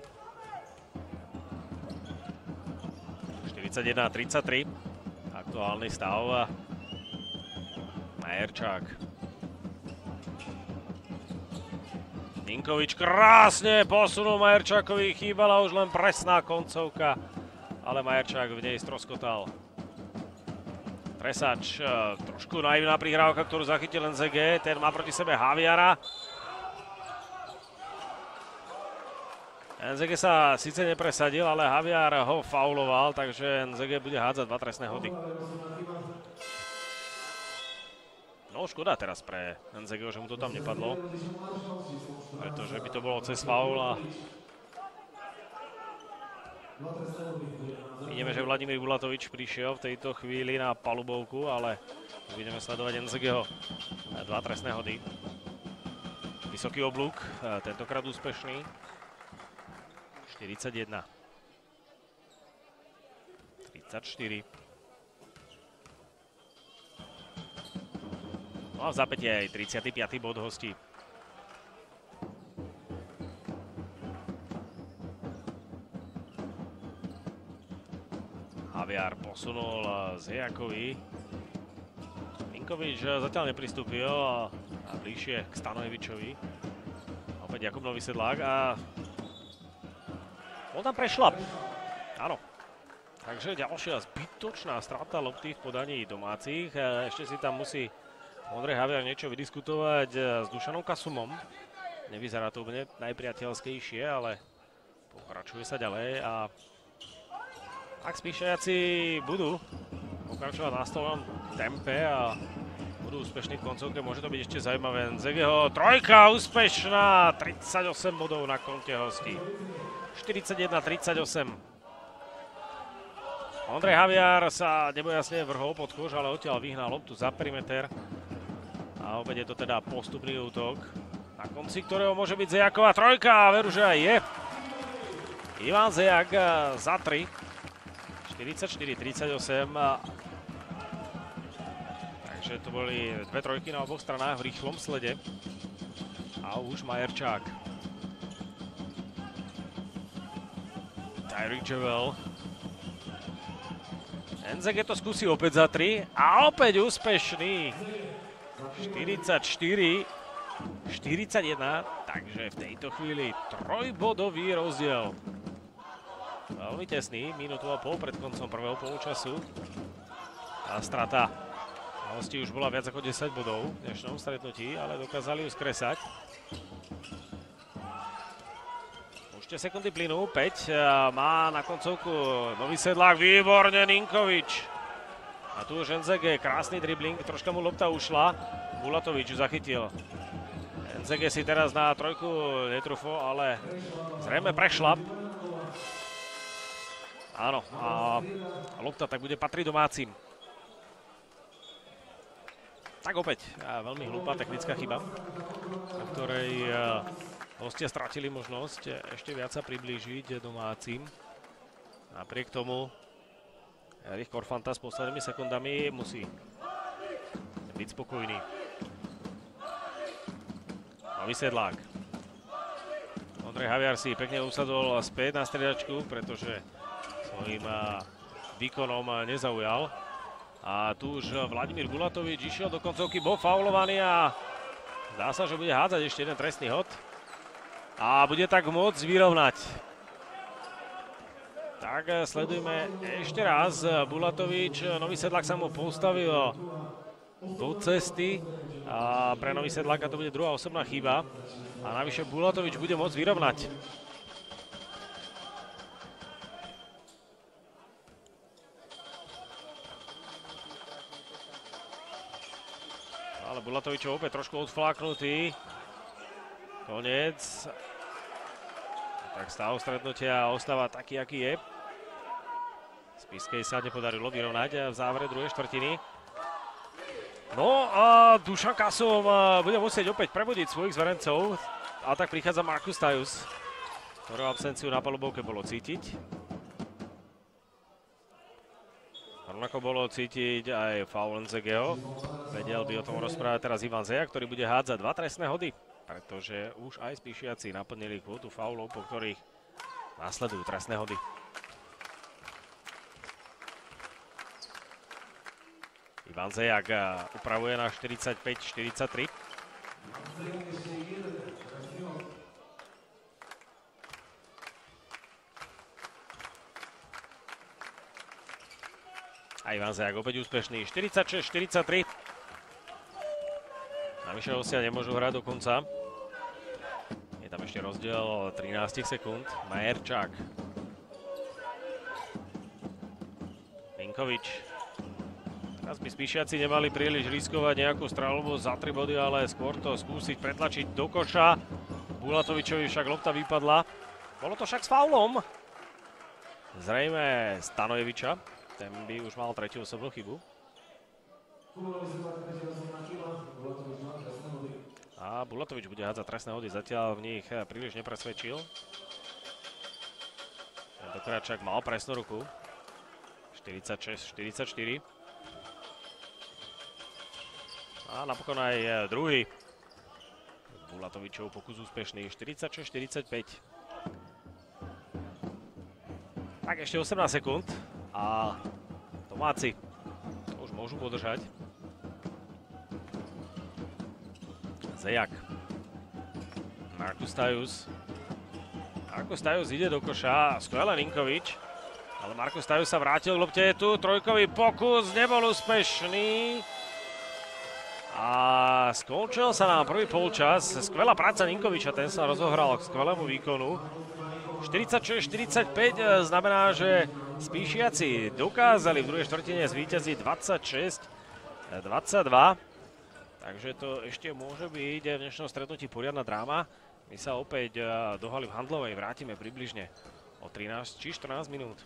štyridsaťjeden tridsaťtri. Aktuálny stav. Majerčák. Ninkovič krásne posunul Majerčákovi. Chýbala už len presná koncovka. Ale Majerčák v nej stroskotal. Tresač. Trošku naivná prihrávka, ktorú zachytil en zet gé. Ten má proti sebe Haviara. en zet gé sa síce nepresadil, ale Haviar ho fauloval, takže en zet gé bude hádzať dva trestné hody. No škoda teraz pre en zet gé, že mu to tam nepadlo. Pretože by to bolo cez faul a vidíme, že Vladimír Bulatovič prišiel v tejto chvíli na palubovku, ale budeme sledovať en zet gého dva trestné hody. Vysoký oblúk, tentokrát úspešný. štyridsaťjeden tridsaťštyri. No a v zápäti aj tridsiaty piaty bod hostí. Haviar posunul Zejakovi. Ninkovič zatiaľ nepristúpil a bližšie k Stanojevičovi. Opäť Jakub Nový sedlák a bol tam prešlap. Áno. Takže ďalšia zbytočná strata lopty v podaní domácich. Ešte si tam musí Ondrej Haviar niečo vydiskutovať s Dušanom Kasumom. Nevyzerá to úplne najpriateľskejšie, ale pokračuje sa ďalej a ak Spišťajáci budú pokračovať na stolnom tempe a budú úspešní v koncovke, môže to byť ešte zaujímavé. en zet gého trojka úspešná, tridsaťosem bodov na konte hostí. štyridsaťjeden tridsaťosem. Ondrej Haviar sa nebojasne vrhol pod koš, ale odtiaľ vyhnal loptu za perimeter. A opäť je to teda postupný útok, na konci ktorého môže byť Zejaková trojka a veru, že aj je. Ivan Zejak za tri. štyridsaťštyri tridsaťosem. Takže to boli dve trojky na oboch stranách v rýchlom slede. A už Majerčák. Tyreek Jovel. en zet gé to skúsi opäť za tri a opäť úspešný. štyridsaťštyri štyridsaťjeden, takže v tejto chvíli trojbodový rozdiel. Veľmi tesný, minútu a pol pred koncom prvého poločasu. A strata hostí už bola viac ako desať bodov v dnešnom stretnutí, ale dokázali ju skresať. Ešte sekundy plynú, päť, má na koncovku Nový sedlák, výborne Ninkovič. A tu už en zet gé, krásny dribling, troška mu lopta ušla, Bulatovič ju zachytil. en zet gé si teraz na trojku netrúfol, ale zrejme prešlap. Áno, a lopta tak bude patriť domácim. Tak opäť, veľmi hlúpa technická chyba, na ktorej hostia stratili možnosť ešte viac sa priblížiť domácim. Napriek tomu Erich Korfanta s poslednými sekundami musí byť spokojný. Nový sedlák. Ondrej Haviar si pekne usadol späť na striedačku, pretože svojím výkonom nezaujal. A tu už Vladimír Bulatovič išiel do koncovky, bol faulovaný a zdá sa, že bude hádzať ešte jeden trestný hod. A bude tak môcť vyrovnať. Tak sledujeme ešte raz. Bulatovič, Nový Sedlák sa mu postavil do cesty. A pre Nový Sedláka to bude druhá osobná chyba. A navyše Bulatovič bude môcť vyrovnať. Ale Bulatovičov opäť trošku odfláknutý. Koniec. Tak stav stretnutia ostáva taký, aký je. Spišskej sa nepodarilo vyrovnať v závere druhej štvrtiny. No a Dušan Kasov bude musieť opäť prebudiť svojich zverencov. A tak prichádza Markus Tajus, ktorého absenciu na palubovke bolo cítiť. Rovnako bolo cítiť aj faul Nzegeho. Vedel by o tom rozprávať teraz Ivan Zeja, ktorý bude hádzať dva trestné hody, pretože už aj Spišiaci naplnili kvótu faulov, po ktorých následujú trestné hody. Ivan Zejak upravuje na štyridsaťpäť štyridsaťtri. A Ivan Zejak opäť úspešný. štyridsaťšesť štyridsaťtri. Navyše hostia nemôžu hrať do konca. Je tam ešte rozdiel trinásť sekúnd. Majerčák. Vinkovič. Teraz by Spišiaci nemali príliš riskovať nejakú streľbu za tri body, ale skôr to skúsiť pretlačiť do koša. Bulatovičovi však lopta vypadla. Bolo to však s faulom. Zrejme Stanojeviča. Ten by už mal tretiu osobnú chybu. A Bulatovič bude hádzať trestné hody. Zatiaľ v nich príliš nepresvedčil. Tentokrát však mal presnú ruku. štyridsaťšesť štyridsaťštyri. A napokon aj druhý. Bulatovičov pokus úspešný. štyridsaťšesť štyridsaťpäť. Tak ešte osemnásť sekúnd. A domáci to už môžu podržať. Zejak. Markus Tajus. Markus Tajus ide do koša. Skvelé Ninkovič. Ale Markus Tajus sa vrátil k lopte. Tu trojkový pokus. Nebol úspešný. A skončil sa nám prvý polčas. Skvelá práca Ninkoviča. Ten sa rozohral k skvelému výkonu. štyridsaťšesť štyridsaťpäť znamená, že Spišiaci dokázali v druhej štvrtine zvíťaziť dvadsaťšesť dvadsaťdva. Takže to ešte môže byť v dnešnom stretnutí poriadna dráma. My sa opäť do haly v Handlovej vrátime približne o trinásť či štrnásť minút.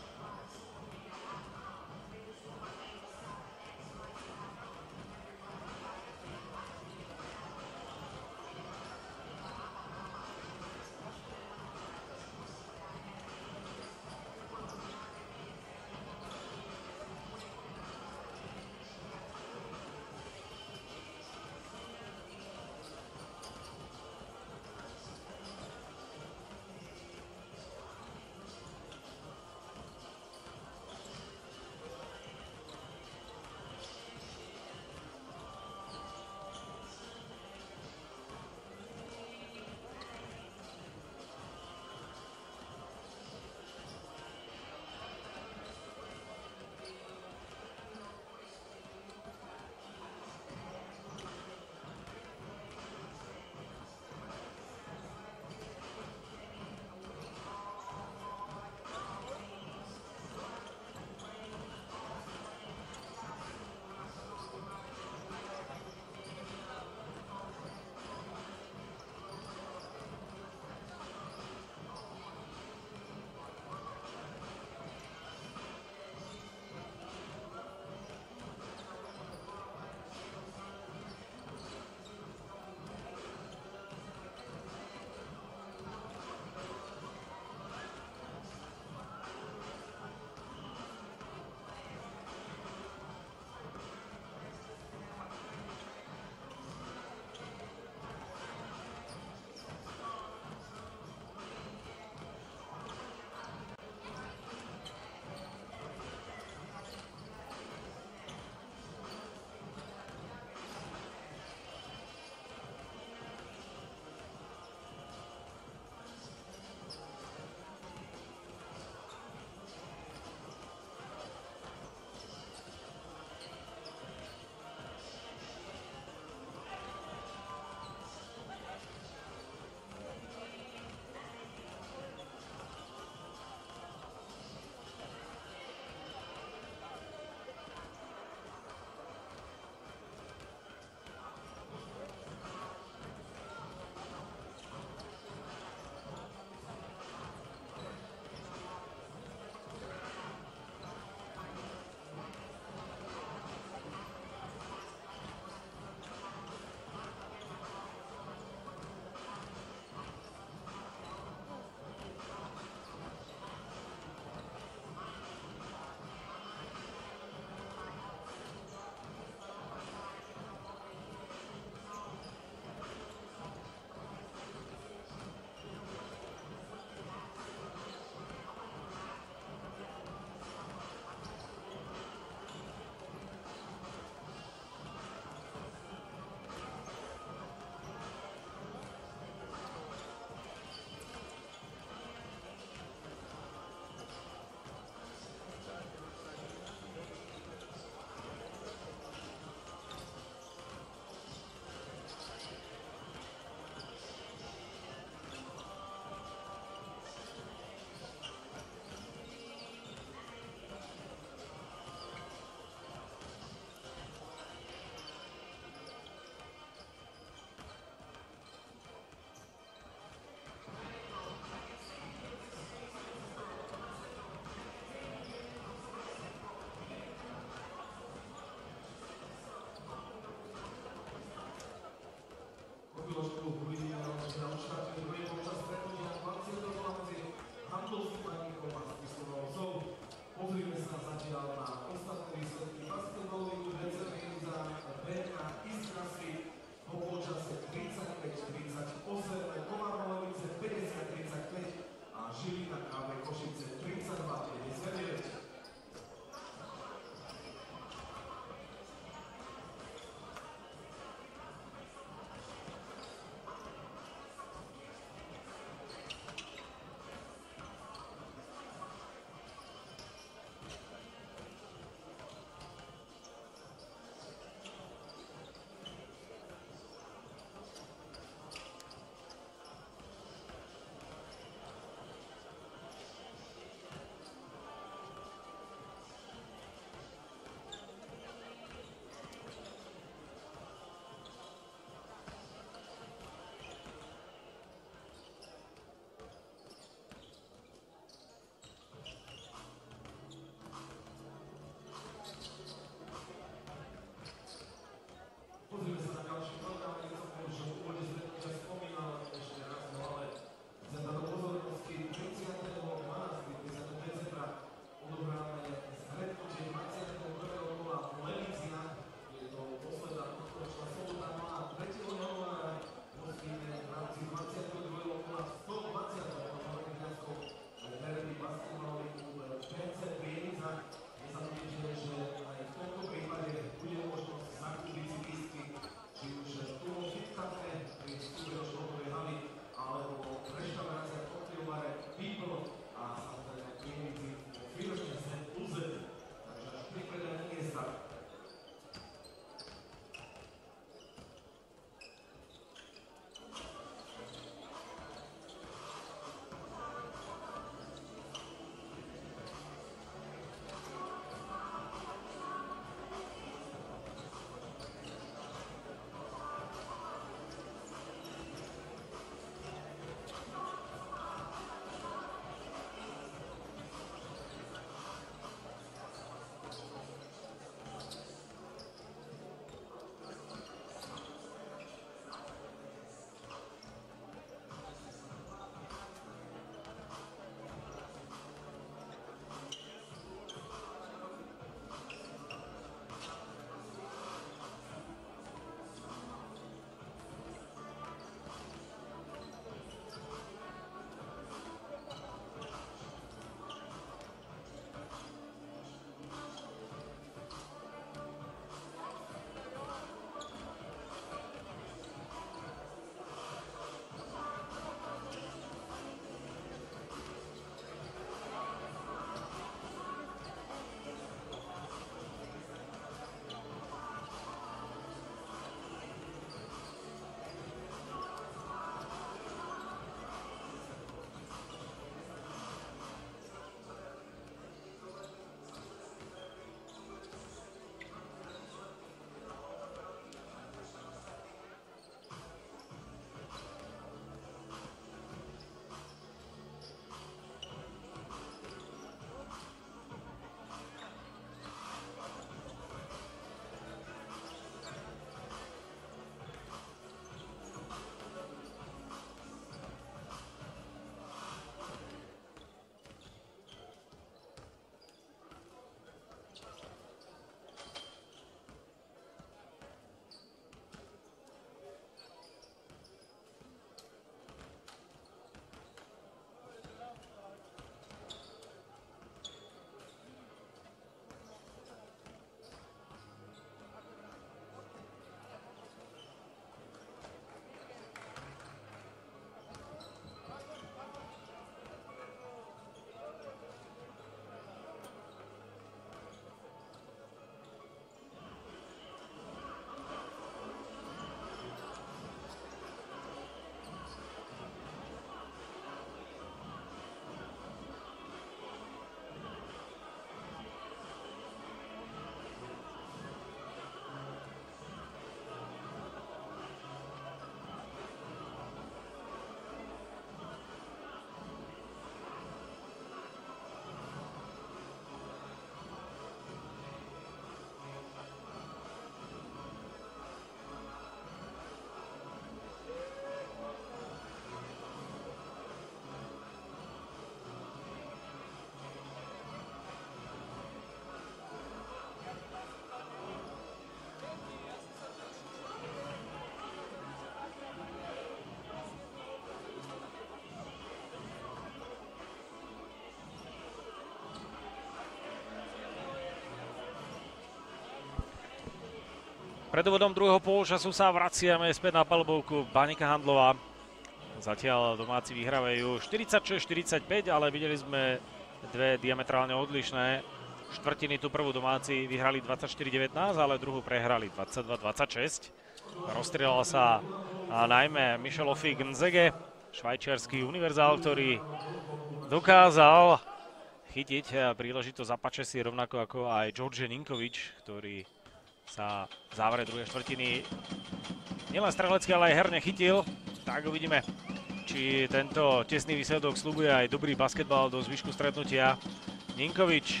Pred úvodom druhého polčasu sa vraciame späť na palubovku Baníka Handlová. Zatiaľ domáci vyhrávajú štyridsaťšesť štyridsaťpäť, ale videli sme dve diametrálne odlišné štvrtiny. Tu prvú domáci vyhrali dvadsaťštyri devätnásť, ale druhú prehrali dvadsaťdva dvadsaťšesť. Rozstrieľal sa najmä Michelovi Gonzege, švajčiarsky univerzál, ktorý dokázal chytiť príležitosť a pače si rovnako ako aj George Ninkovič, ktorý sa v závere druhej štvrtiny nielen strelecky, ale aj herne chytil. Tak uvidíme, či tento tesný výsledok sľubuje aj dobrý basketbal do zvyšku stretnutia. Ninkovič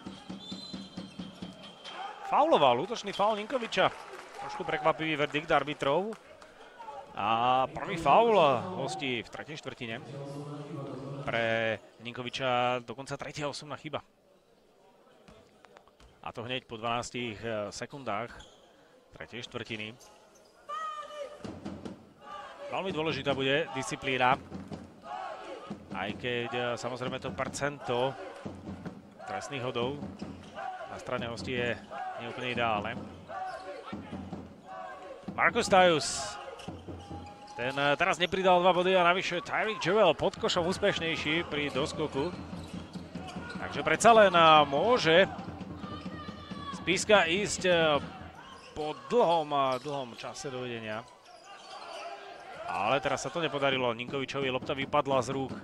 fauloval, útočný faul Ninkoviča. Trošku prekvapivý verdikt arbitrov. A prvý faul hostí v tretej štvrtine. Pre Ninkoviča dokonca tretia osobná chyba. A to hneď po dvanástich sekundách tretej štvrtiny. Veľmi dôležitá bude disciplína, aj keď samozrejme to percento trestných hodov na strane hostí je neúplne ideálne. Marcus Tyus, ten teraz nepridal dva body a navyše Tyreek Joel pod košom úspešnejší pri doskoku. Takže predsa len môže Spišská ísť po dlhom, dlhom čase do vedenia. Ale teraz sa to nepodarilo. Ninkovičovi lopta vypadla z rúk.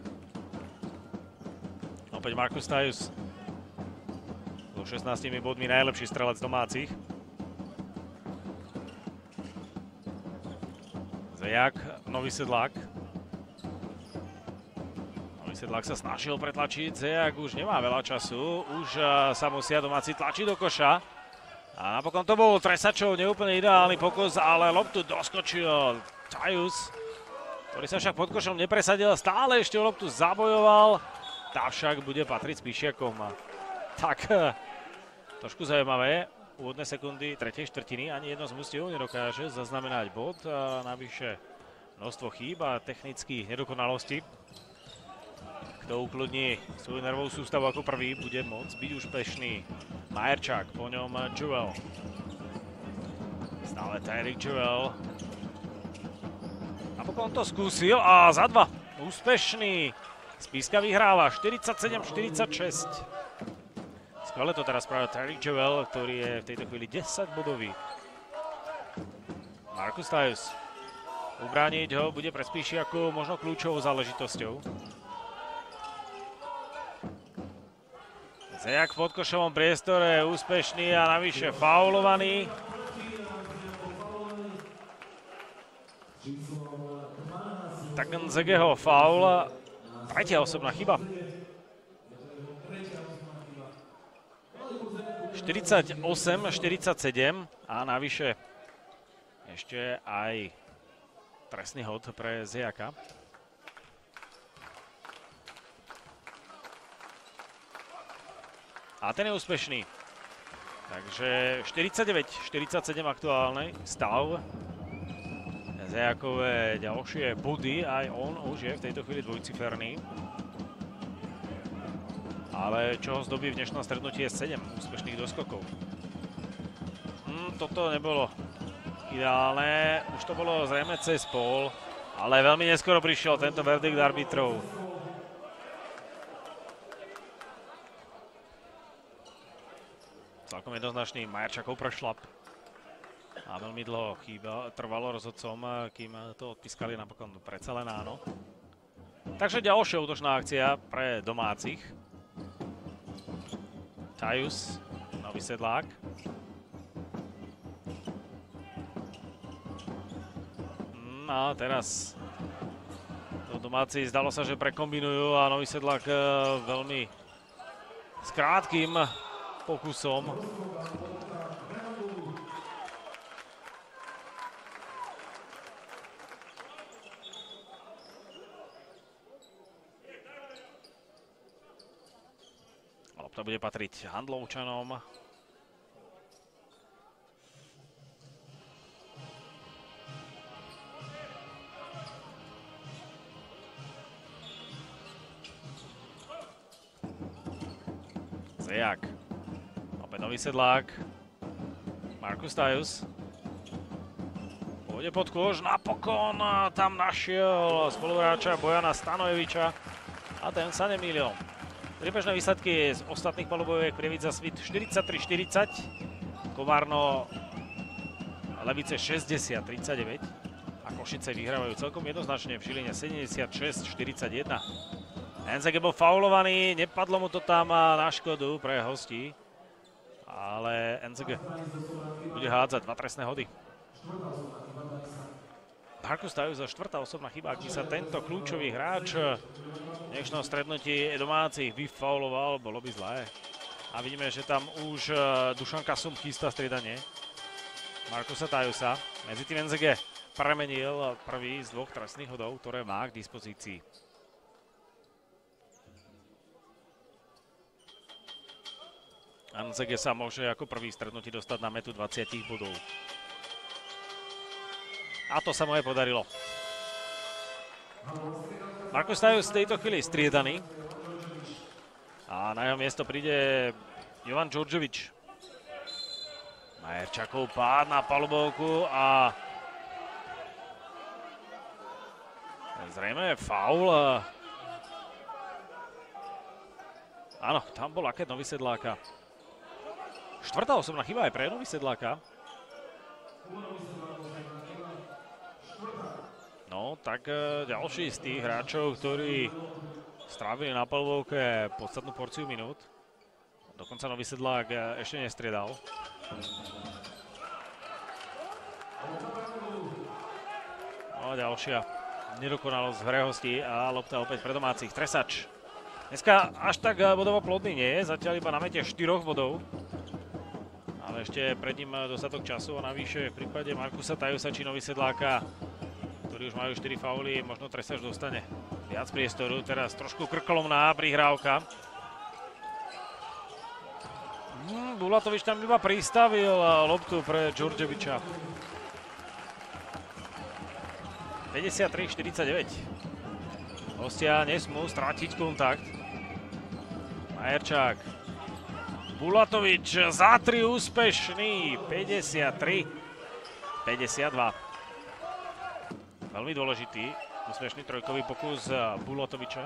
Opäť Marcus Tyus. So šestnástimi bodmi najlepší strelec domácich. Zejak, Nový Sedlák. Nový Sedlák sa snažil pretlačiť. Zejak už nemá veľa času. Už sa musia domáci tlačiť do koša. A napokon to bol Tresačov neúplne ideálny pokus, ale loptu doskočil Tyus, ktorý sa však pod košom nepresadil. Stále ešte o loptu zabojoval. Tá však bude patriť Spišiakom. Tak, trošku zaujímavé. Úvodné sekundy tretej štvrtiny. Ani jedno z mužstiev nedokáže zaznamenať bod. A navyše množstvo chýb a technických nedokonalostí. Kto ukludní svoju nervovú sústavu ako prvý, bude môcť byť úspešný. Majerčák, po ňom Joel. Stále Tyreek Joel. Napokon to skúsil a za dva. Úspešný. Spišská vyhráva štyridsaťsedem štyridsaťšesť. Skvelé to teraz práve Tyreek Joel, ktorý je v tejto chvíli desaťbodový. Marcus Tyus. Ubrániť ho bude pre Spišiakov možno kľúčovou záležitosťou. Zejak v podkošovom priestore, úspešný a navyše faulovaný. Tak Gonzegeho faul, tretia osobná chyba. štyridsaťosem štyridsaťsedem a navyše ešte aj trestný hod pre Zejaka. A ten je úspešný. Takže štyridsaťdeväť štyridsaťsedem aktuálny stav. Zejakové ďalšie body, aj on už je v tejto chvíli dvojciferný. Ale čo ho zdobí v dnešnom stretnutí je sedem úspešných doskokov. Hm, toto nebolo ideálne, už to bolo zrejme cez pol, ale veľmi neskoro prišiel tento verdikt arbitrov. Celkom jednoznačný Majerčakov prešlap. A veľmi dlho chýba, trvalo rozhodcom, kým to odpískali, napokon predsa len áno. Takže ďalšia útočná akcia pre domácich. Tyus, Nový Sedlák. No a teraz to domáci zdalo sa, že prekombinujú a Nový Sedlák veľmi s krátkým pokusom. Lopta bude patriť Handlovčanom. Zejak. Opäť Nový Sedlák. Marcus Tyus. Pôjde pod kôž, napokon tam našiel spoluhráča Bojana Stanojeviča a ten sa nemýlil. Priebežné výsledky z ostatných paluboviek: Prievidza Svit štyridsaťtri štyridsať, Komárno Levice šesťdesiat tridsaťdeväť a Košice vyhrávajú celkom jednoznačne v Žiline sedemdesiatšesť štyridsaťjeden. en zet gé bol faulovaný, nepadlo mu to tam na škodu pre hostí, ale en zet gé bude hádzať dva trestné hody. Markus Tajus za štvrtá osobná chyba, ak by sa tento kľúčový hráč v dnešnom stretnutí domácich vyfauloval, bolo by zlé. A vidíme, že tam už Dušan Kasum chystá striedanie Markusa Tajusa. Medzi tým en zet gé premenil prvý z dvoch trestných hodov, ktoré má k dispozícii. en zet gé sa môže ako prvý stretnutí dostať na metu dvadsať bodov. A to sa mu aj podarilo. Markus Tajus v tejto chvíli striedaný. A na jeho miesto príde Jovan Đorđević. Majerčakov pád na palubovku a zrejme faul. Áno, tam bol laket Novisedláka. Štvrtá osobná chyba aj pre Novisedláka. No, tak ďalší z tých hráčov, ktorí strávili na palubovke podstatnú porciu minút. Dokonca Novisedlák ešte nestriedal. No, ďalšia nedokonalosť v hre hostí a lopta opäť pre domácich. Tresač. Dneska až tak bodovo plodný nie je, zatiaľ iba na mete štyroch bodov. Ale ešte pred ním dostatok času a navyše v prípade Markusa Tajusa či Novisedláka, ktorí už majú štyri fauly, možno Tresač dostane viac priestoru. Teraz trošku krkolomná prihrávka. Hmm, Bulatovič tam iba pristavil loptu pre Đorđevića. päťdesiattri štyridsaťdeväť. Hostia nesmú stratiť kontakt. Majerčák. Bulatovič za tri úspešný. päťdesiattri päťdesiatdva. Veľmi dôležitý úspešný trojkový pokus Bulatoviča.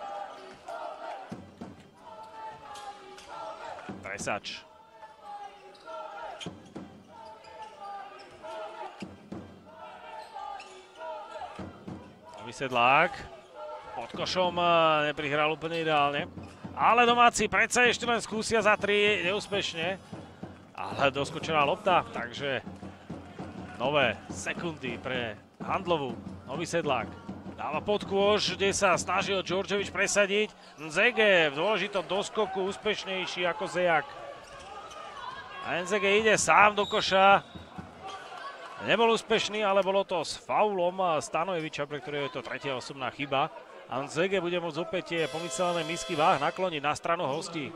Tresač. Novisedlák. Pod košom neprihral úplne ideálne. Ale domáci predsa ešte len skúsia za tri, neúspešne. Ale doskočená lopta, takže nové sekundy pre Handlovú. Novisedlák dáva pod kôž, kde sa snažil Đorđević presadiť. en zet gé v dôležitom doskoku úspešnejší ako Zejak. A en zet gé ide sám do koša. Nebol úspešný, ale bolo to s faulom Stanojeviča, pre ktorého je to tretia osobná chyba. A en zet gé bude môcť opäť tie pomyselné misky váh nakloniť na stranu hostí.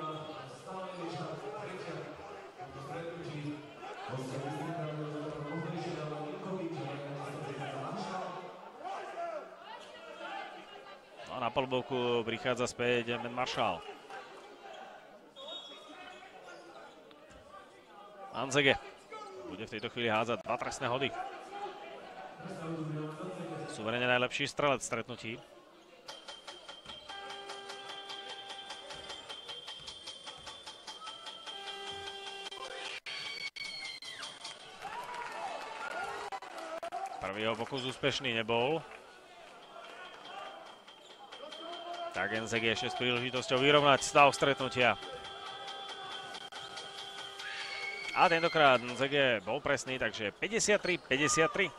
Na palubovku prichádza späť Men Maršál. en zet gé bude v tejto chvíli hádzať dva trestné hody. Suverene najlepší strelec stretnutí. Prvý jeho pokus úspešný nebol. Tak en zet gé ešte s príležitosťou vyrovnať stav stretnutia. A tentokrát en zet gé bol presný, takže päťdesiattri päťdesiattri.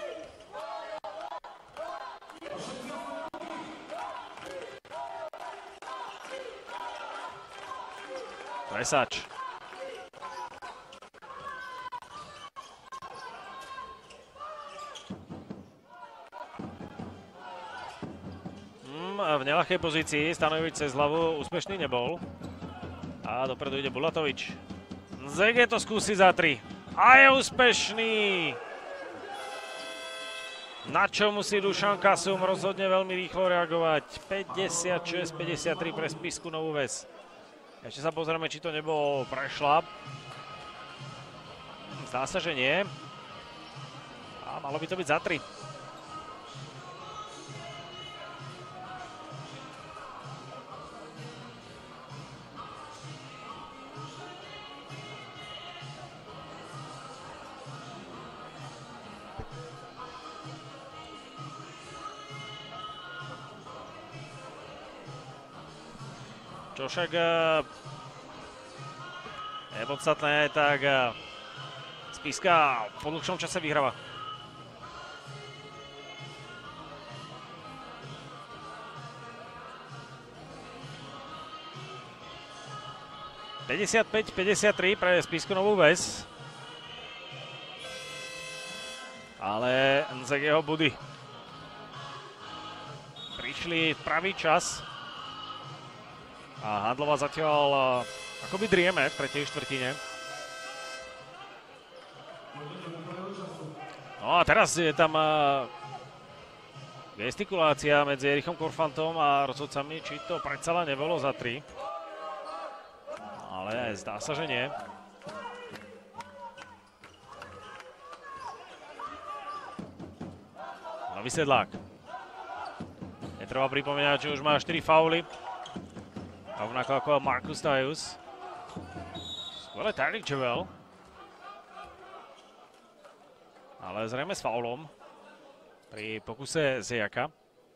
Tresač. V neľahkej pozícii Stanojevič cez hlavu úspešný nebol. A dopredu ide Bulatovič. en zet gé to skúsi za tri. A je úspešný! Na čo musí Dušan Kasum rozhodne veľmi rýchlo reagovať. päťdesiatšesť päťdesiattri pre Spišskú Novú Ves. Ešte sa pozrieme, či to nebol prešľap. Zdá sa, že nie. A malo by to byť za tri. Čo však je podstatné, tak Spišská po dlhšom čase vyhráva. päťdesiatpäť päťdesiattri pre Spišskú Novú Ves. Ale Nzegeho Budy prišli v pravý čas. A Handlová zatiaľ akoby drieme v tretej štvrtine. No a teraz je tam gestikulácia medzi Erichom Korfantom a rozhodcami, či to predsa len nebolo za tri. Ale zdá sa, že nie. Nový Sedlák. Netreba pripomínať, že už má štyri fauly. Rovnako ako Marcus Tajus. Skvelé Tyreek Jovel. Ale zrejme s faulom pri pokuse Zejaka.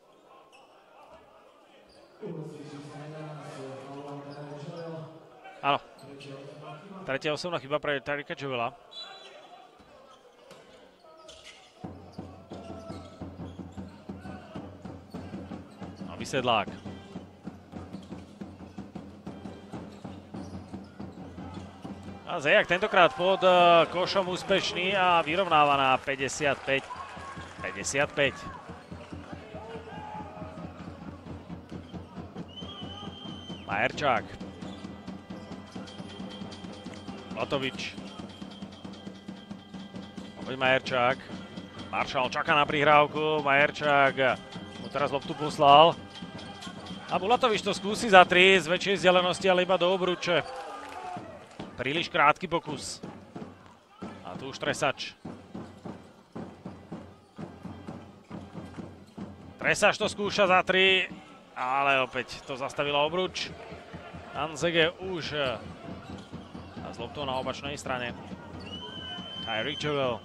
Áno. Tretia osobná chyba pre Tyreeka Jovela. Nový Sedlák. A Zejak tentokrát pod uh, košom úspešný a vyrovnáva na päťdesiatpäť päťdesiatpäť. Majerčák. Lotovič. Opäť Majerčák. Maršal čaká na prihrávku. Majerčák mu teraz loptu poslal. A Bulatovič to skúsi za tri z väčšej vzdialenosti, ale iba do obruče. Príliš krátky pokus. A tu už Tresač. Tresač to skúša za tri, ale opäť to zastavila obruč. Nzege už s loptou na opačnej strane. Tyreek Jovel.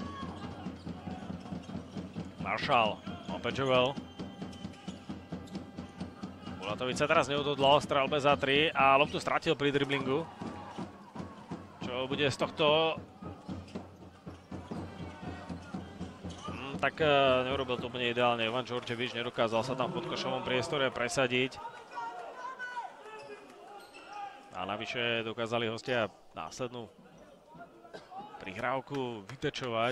Maršal. Opäť Jovel. Bulatovič sa teraz neodhodlal v strelbe za tri a loptu stratil pri driblingu. Čo bude z tohto... Hmm, tak uh, neurobil to úplne ideálne. Jovan Djordjevic nedokázal sa tam v podkošovom priestore presadiť. A navyše dokázali hostia následnú prihrávku vytečovať.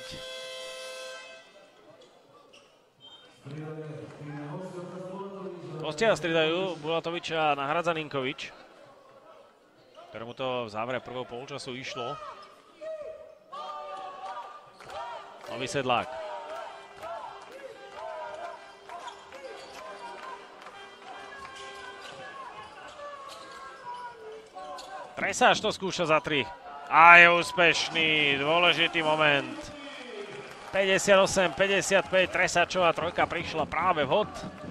Hostia stridajú, Bulatoviča nahrádza Ninkovič, ktorému to v závere prvého polčasu išlo. Nový Sedlák. Tresač to skúša za tri. A je úspešný, dôležitý moment. päťdesiatosem päťdesiatpäť, Tresačová trojka prišla práve vhod.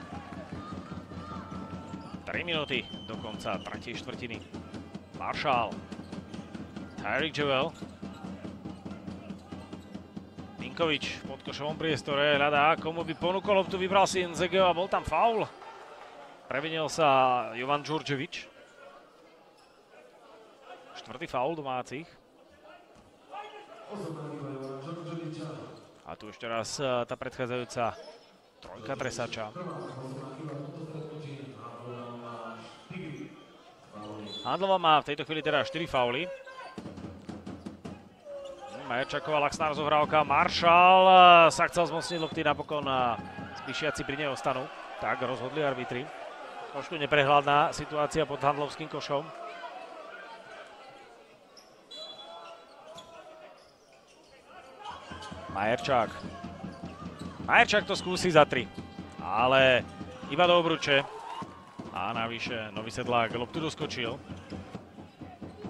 tri minúty do konca tretej štvrtiny. Maršal. Tyreek Jovel. Ninkovič v podkošovom priestore hľadá, komu by ponúkol loptu, vybral si Nzegeho a bol tam faul. Previnil sa Jovan Djordjevic. Štvrtý faul domácich. A tu ešte raz tá predchádzajúca trojka Tresača. Handlová má v tejto chvíli teda štyri fauly. Majerčáková laxná rozohrávka. Maršal sa chcel zmocniť lopty, napokon Spišiaci pri nej ostanú. Tak rozhodli arbitri. Trošku neprehľadná situácia pod handlovským košom. Majerčák. Majerčák to skúsi za tri. Ale iba do obruče. A navyše Nový Sedlák loptu doskočil.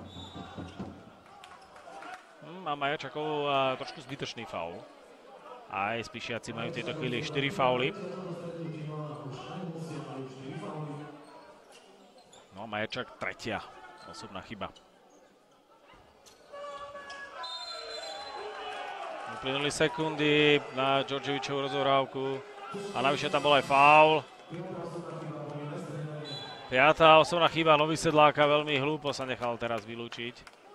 Má Majerčákov trošku zbytočný faul. Aj Spišiaci majú v tejto chvíli štyri fauly. No, Majerčák tretia osobná chyba. Uplynuli sekundy na Đorđevićovú rozohrávku a navyše tam bol aj faul. Piatá osobná chyba Nový Sedláka, veľmi hlúpo sa nechal teraz vylúčiť.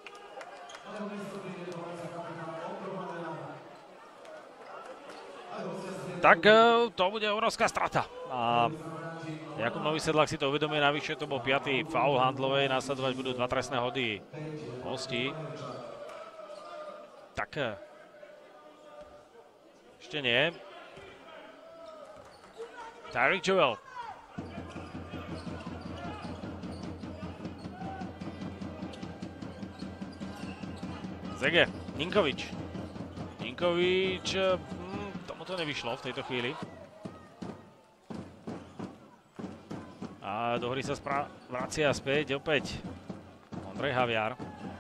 Tak to bude obrovská strata. A Jakub Nový Sedlák si to uvedomuje, navyše to bol piatý faul Handlovej, následovať budú dva trestné hody hostí. Tak ešte nie. Tyreek Joel. Zege, Ninkovič. Ninkovič, hm, tomu to nevyšlo v tejto chvíli. A do hry sa vracia späť opäť Ondrej Haviar.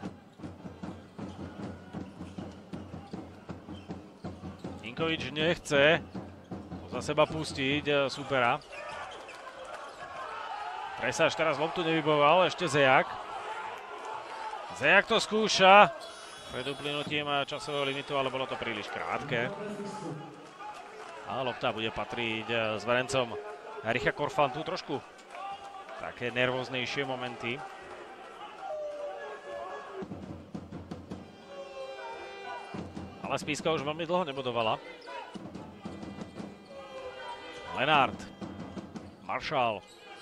Ninkovič nechce za seba pustiť supera. Presáž teraz loptu nevyboval, ešte Zejak. Zejak to skúša. Pred uplynutím časového limitu, ale bolo to príliš krátke. A lopta bude patriť zverencom Richa Korfantu. Trošku také nervóznejšie momenty. Ale Spíska už veľmi dlho nebodovala. Lenard. Maršal.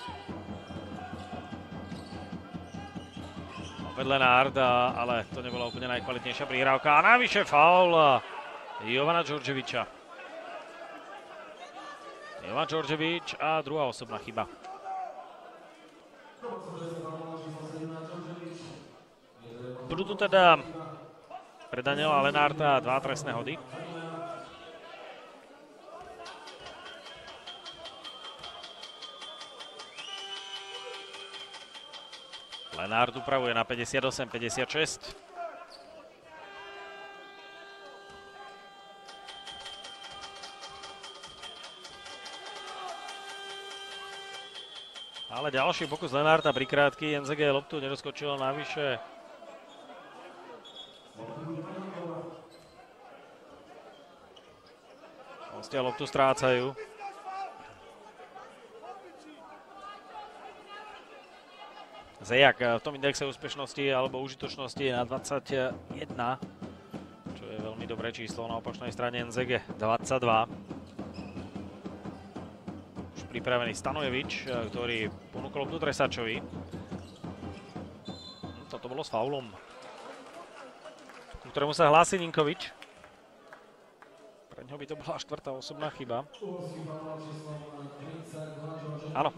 Lenard, ale to nebola úplne najkvalitnejšia prihrávka. A navyše faul Jovana Đorđevića. Jovan Đorđević a druhá osobná chyba. Budú tu teda pre Daniela Lenarda dva trestné hody. Lenard upravuje na päťdesiatosem päťdesiatšesť. Ale ďalší pokus Lenarda prikrátky, N Z G loptu nedoskočilo navyše. Hostia loptu strácajú. Zejak v tom indexe úspešnosti alebo užitočnosti je na dvadsaťjeden, čo je veľmi dobré číslo. Na opačnej strane N Z G dvadsaťdva. Už pripravený Stanojevič, ktorý ponúkol loptu Tresačovi. Toto bolo s faulom, ku ktorému sa hlási Ninkovič. Pre ňo by to bola štvrtá osobná chyba. Áno.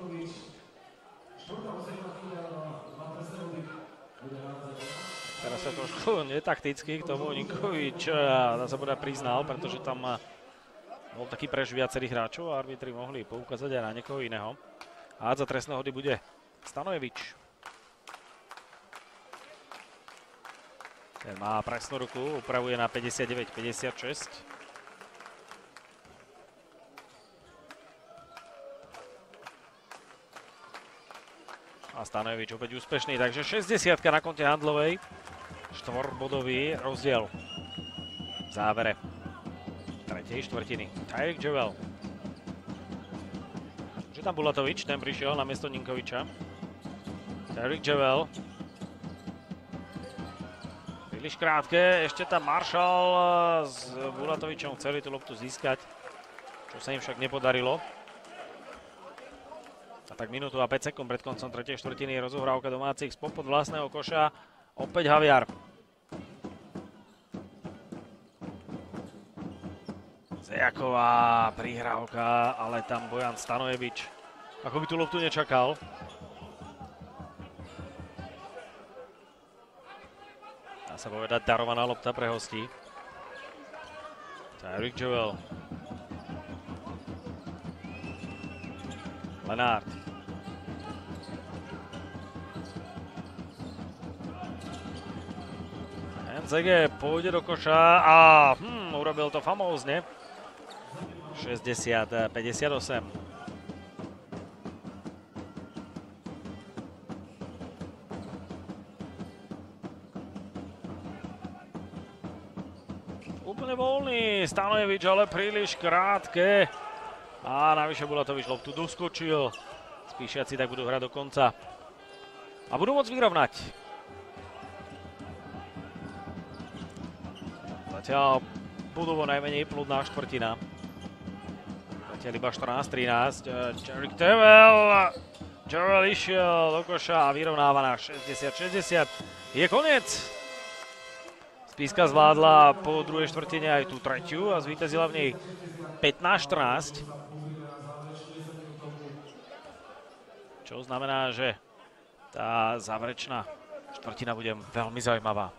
Teraz sa trošku netakticky k tomu Ninkovič sa bude priznal, pretože tam bol taký prež viacerých hráčov a arbitri mohli poukázať aj na niekoho iného. A za trestné hody bude Stanojevič. Ten má presnú ruku, upravuje na päťdesiatdeväť päťdesiatšesť. A Stanojevič opäť úspešný, takže šesťdesiatka na konte Handlovej. Štvorbodový rozdiel v závere tretej štvrtiny. Tyreek Joel. Že tam Bulatovič, ten prišiel na miesto Ninkoviča. Tyreek Joel. Príliš krátke, ešte tam Maršal s Bulatovičom chceli tú loptu získať, čo sa im však nepodarilo. A tak minútu a päť sekúnd pred koncom tretej štvrtiny je rozohrávka domácich spod vlastného koša. Opäť Haviar. Zejaková prihrávka, ale tam Bojan Stanojevič ako by tú loptu nečakal. Dá sa povedať darovaná lopta pre hostí. Tyreek Joel. Lenard. N Z G pôjde do koša a hm, urobil to famózne. šesťdesiat päťdesiatosem. Úplne voľný Stanojevič, ale príliš krátke. A navyše Bulatovič loptu doskočil. Spíšiaci tak budú hrať do konca. A budú môcť vyrovnať. Zatiaľ budovo najmenej plodná štvrtina. Zatiaľ iba štrnásť trinásť. Jarek Tevel. Tevel išiel do koša a vyrovnáva na šesťdesiat šesťdesiat. Je koniec. Spišská zvládla po druhej štvrtine aj tú tretiu a zvíťazila v nej pätnásť štrnásť. Čo znamená, že tá záverečná štvrtina bude veľmi zaujímavá.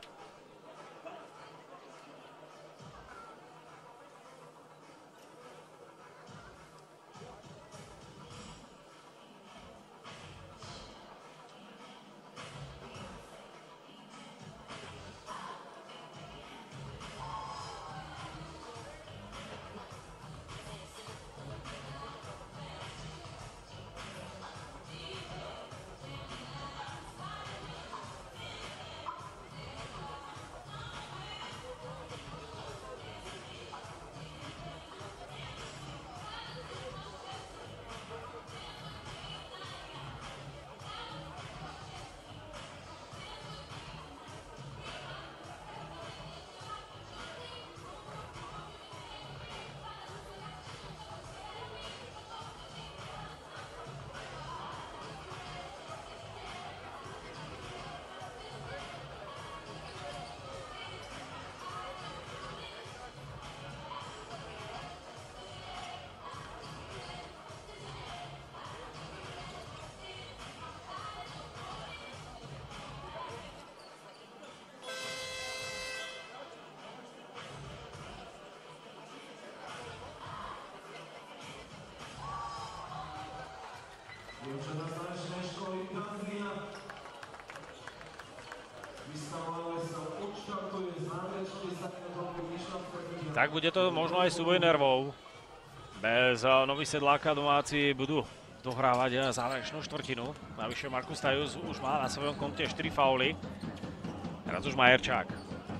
Tak bude to možno aj súboj nervov. Bez Nový Sedláka domáci budú dohrávať záverečnú štvrtinu. Navyše Markus Tajus už má na svojom konte štyri fauly. Teraz už Majerčák.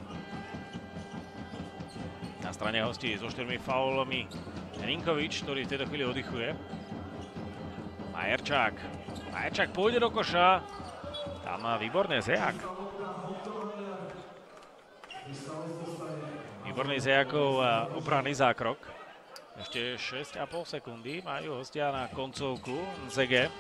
Na strane hostí so štyrmi faulami Ninkovič, ktorý v tejto chvíli oddychuje. Majerčák. Majerčák pôjde do koša. Tam má výborné Zejak. Výborný Zejakov obranný zákrok. Ešte šesť a pol sekundy majú hostia na koncovku. Nzege.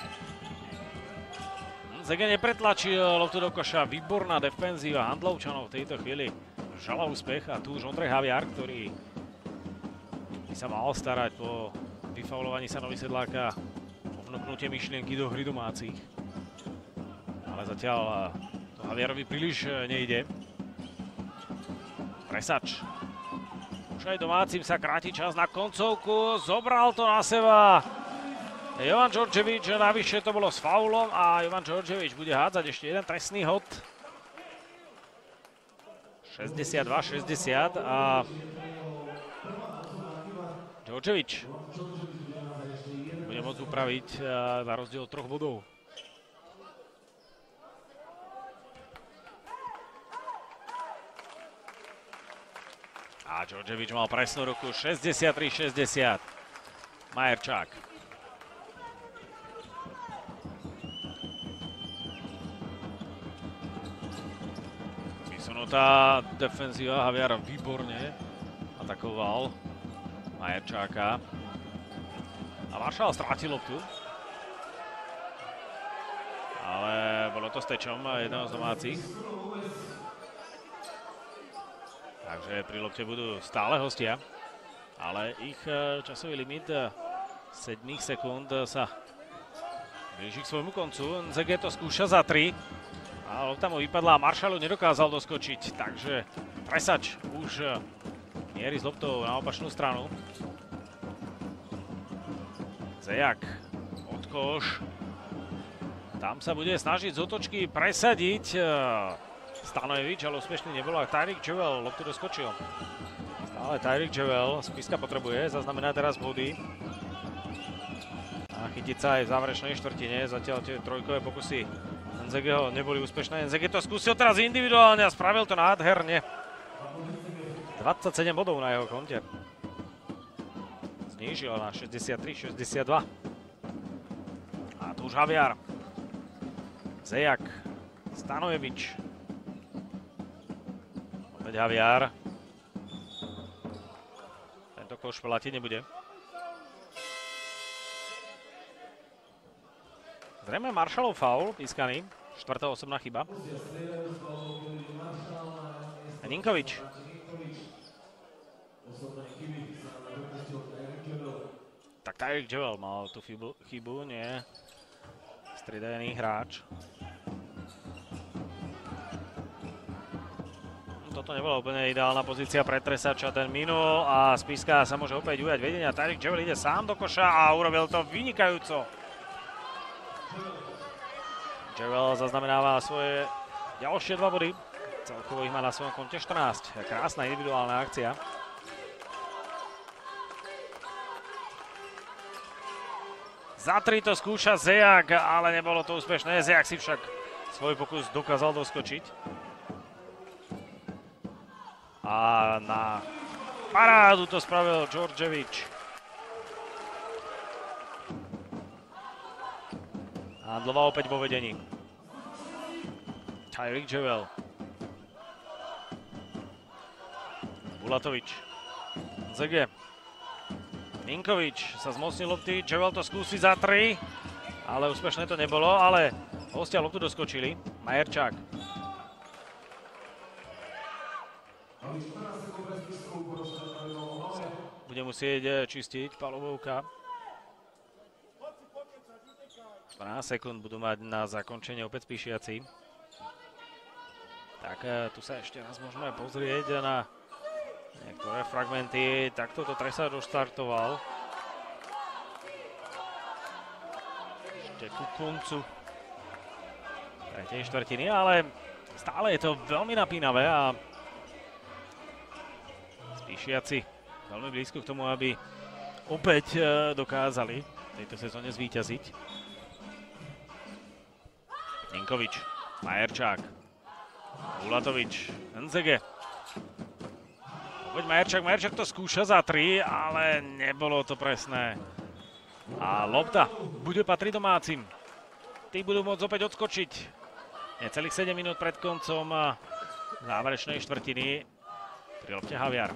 Nzege nepretlačil loptu do koša. Výborná defenzíva Handlovčanov v tejto chvíli. Žala úspech a tu už Ondrej Haviar, ktorý by sa mal starať po vyfaulovaní sa Nový Sedláka o vnúknutie myšlienky do hry domácich. Ale zatiaľ to Haviarovi príliš nejde. Presač. Už aj domácim sa kráti čas na koncovku. Zobral to na seba Jovan Đorđević. Navyše to bolo s faulom a Jovan Đorđević bude hádzať ešte jeden trestný hod. šesťdesiatdva šesťdesiat a Đorđević bude môcť upraviť na rozdiel troch bodov. A Đorđević mal presnú ruku. šesťdesiattri šesťdesiat. Majerčák. Vysunutá defenzíva. Haviar výborne atakoval Majerčáka. A Maršal strátil loptu. Ale bolo to s tečom jedného z domácich. Takže pri lopte budú stále hostia, ale ich časový limit sedem sekúnd sa blíži k svojmu koncu. Nzege to skúša za tri a lopta mu vypadla a Maršalu nedokázal doskočiť, takže Presač už mierí s loptou na opačnú stranu. Zejak od koš. Tam sa bude snažiť z otočky presadiť Stanojevič, ale úspešný nebol a Tajnik Jovel loptu doskočil. Ale Tyreek Jewell, Spišská potrebuje, zaznamená teraz body. A chytiť sa aj v záverečnej štvrtine, zatiaľ tie trojkové pokusy Nzegeho neboli úspešné. Nzege to skúsil teraz individuálne a spravil to nádherne. dvadsaťsedem bodov na jeho konte. Znížil na šesťdesiattri šesťdesiatdva. A tu už Javier. Zejak. Stanojevič. Opäť Javier. Tento koš platiť nebude. Zrejme Marshallov faul, pískaný. Štvrtá osobná chyba. A Ninkovič. Tak Tyreek Jewell mal tú chybu, chybu nie. Striedaný hráč. Toto nebola úplne ideálna pozícia pre Tresača, ten minul a Spišská sa môže opäť ujať vedenia. Tyreek Jewell ide sám do koša a urobil to vynikajúco. Jewell zaznamenáva svoje ďalšie dva body. Celkovo ich má na svojom konte štrnásť. Krásna individuálna akcia. Za tri to skúša Zejak, ale nebolo to úspešné. Zejak si však svoj pokus dokázal doskočiť. A na parádu to spravil Djordjevic. Handlová opäť vo vedení. Tyreek Jewell. Bulatovič. Nzege. Ninkovič sa zmocnil lopty. Jewell to skúsi za tri. Ale úspešné to nebolo, ale hostia loptu doskočili. Majerčák. Bude musieť čistiť palovovka. dvanásť sekúnd budú mať na zakončenie opäť Spišiaci. Tak tu sa ešte raz môžeme pozrieť na niektoré fragmenty. Takto to Tresač doštartoval. Ešte ku koncu tretej štvrtiny, ale stále je to veľmi napínavé a Spišiaci veľmi blízko k tomu, aby opäť dokázali v tejto sezóne zvíťaziť. Ninkovič, Majerčák, Bulatovič, Nzege. Opäť Majerčák, Majerčák to skúša za tri, ale nebolo to presné. A lopta bude patriť domácim. Tí budú môcť opäť odskočiť. Necelých sedem minút pred koncom záverečnej štvrtiny. Pri lopte Javier.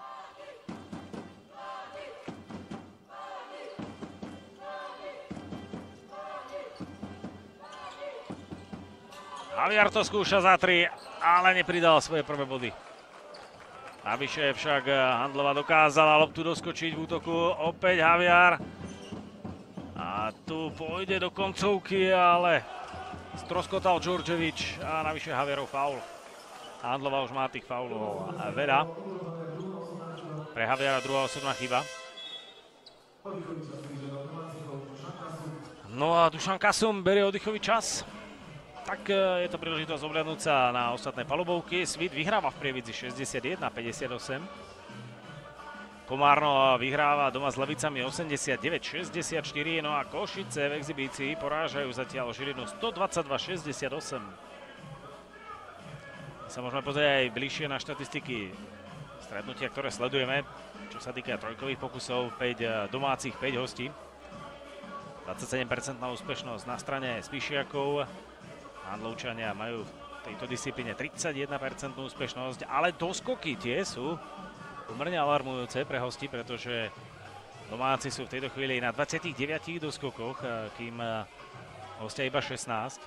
Javier to skúša za tri, ale nepridal svoje prvé body. Navyše však Handlová dokázala loptu doskočiť v útoku. Opäť Javier. A tu pôjde do koncovky, ale stroskotal Djordjevic a navyše Javierov faul. Handlová už má tých faulov veľa. Pre Javiera druhá osobná chyba. No a Dušan Kasum berie oddychový čas. Tak je to príležitosť obľadnúť sa na ostatné palubovky. Svit vyhráva v Prievidzi šesťdesiatjeden päťdesiatosem. Komárno vyhráva doma s Levicami osemdesiatdeväť šesťdesiatštyri. No a Košice v exhibícii porážajú zatiaľ Žilinu stodvadsaťdva šesťdesiatosem. Sa môžeme pozrieť aj bližšie na štatistiky stretnutia, ktoré sledujeme. Čo sa týka trojkových pokusov, päť domácich, päť hostí. dvadsaťsedem percent na úspešnosť na strane Spišiakov. Handlovčania majú v tejto disciplíne tridsaťjeden percent úspešnosť, ale doskoky tie sú pomerne alarmujúce pre hosti, pretože domáci sú v tejto chvíli na dvadsiatich deviatich doskokoch, kým hostia iba šestnásť.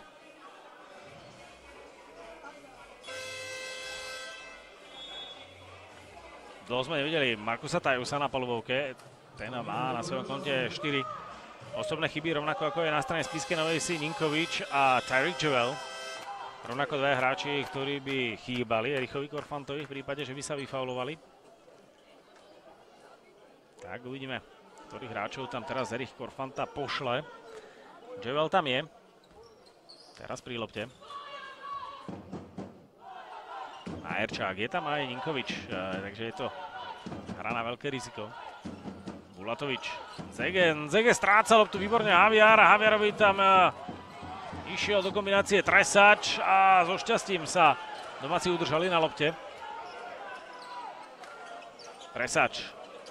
Dlho sme nevideli Markusa Tajusa na palubovke, ten má na svojom konte štyri osobné chyby, rovnako ako je na strane Spišskej Novej Vsi Ninkovič a Tyreek Jewell. Rovnako dva hráči, ktorí by chýbali Erichovi Korfantovi v prípade, že by sa vyfaulovali. Tak uvidíme, ktorých hráčov tam teraz Erich Korfanta pošle. Jewell tam je. Teraz pri lopte. Majerčák, je tam aj Ninkovič, takže je to Hra na veľké riziko. Bulatovič. Zegen. Zegen stráca loptu výborne Javier. Javierovi tam uh, išiel do kombinácie Tresač a so šťastím sa domáci udržali na lopte. Tresač.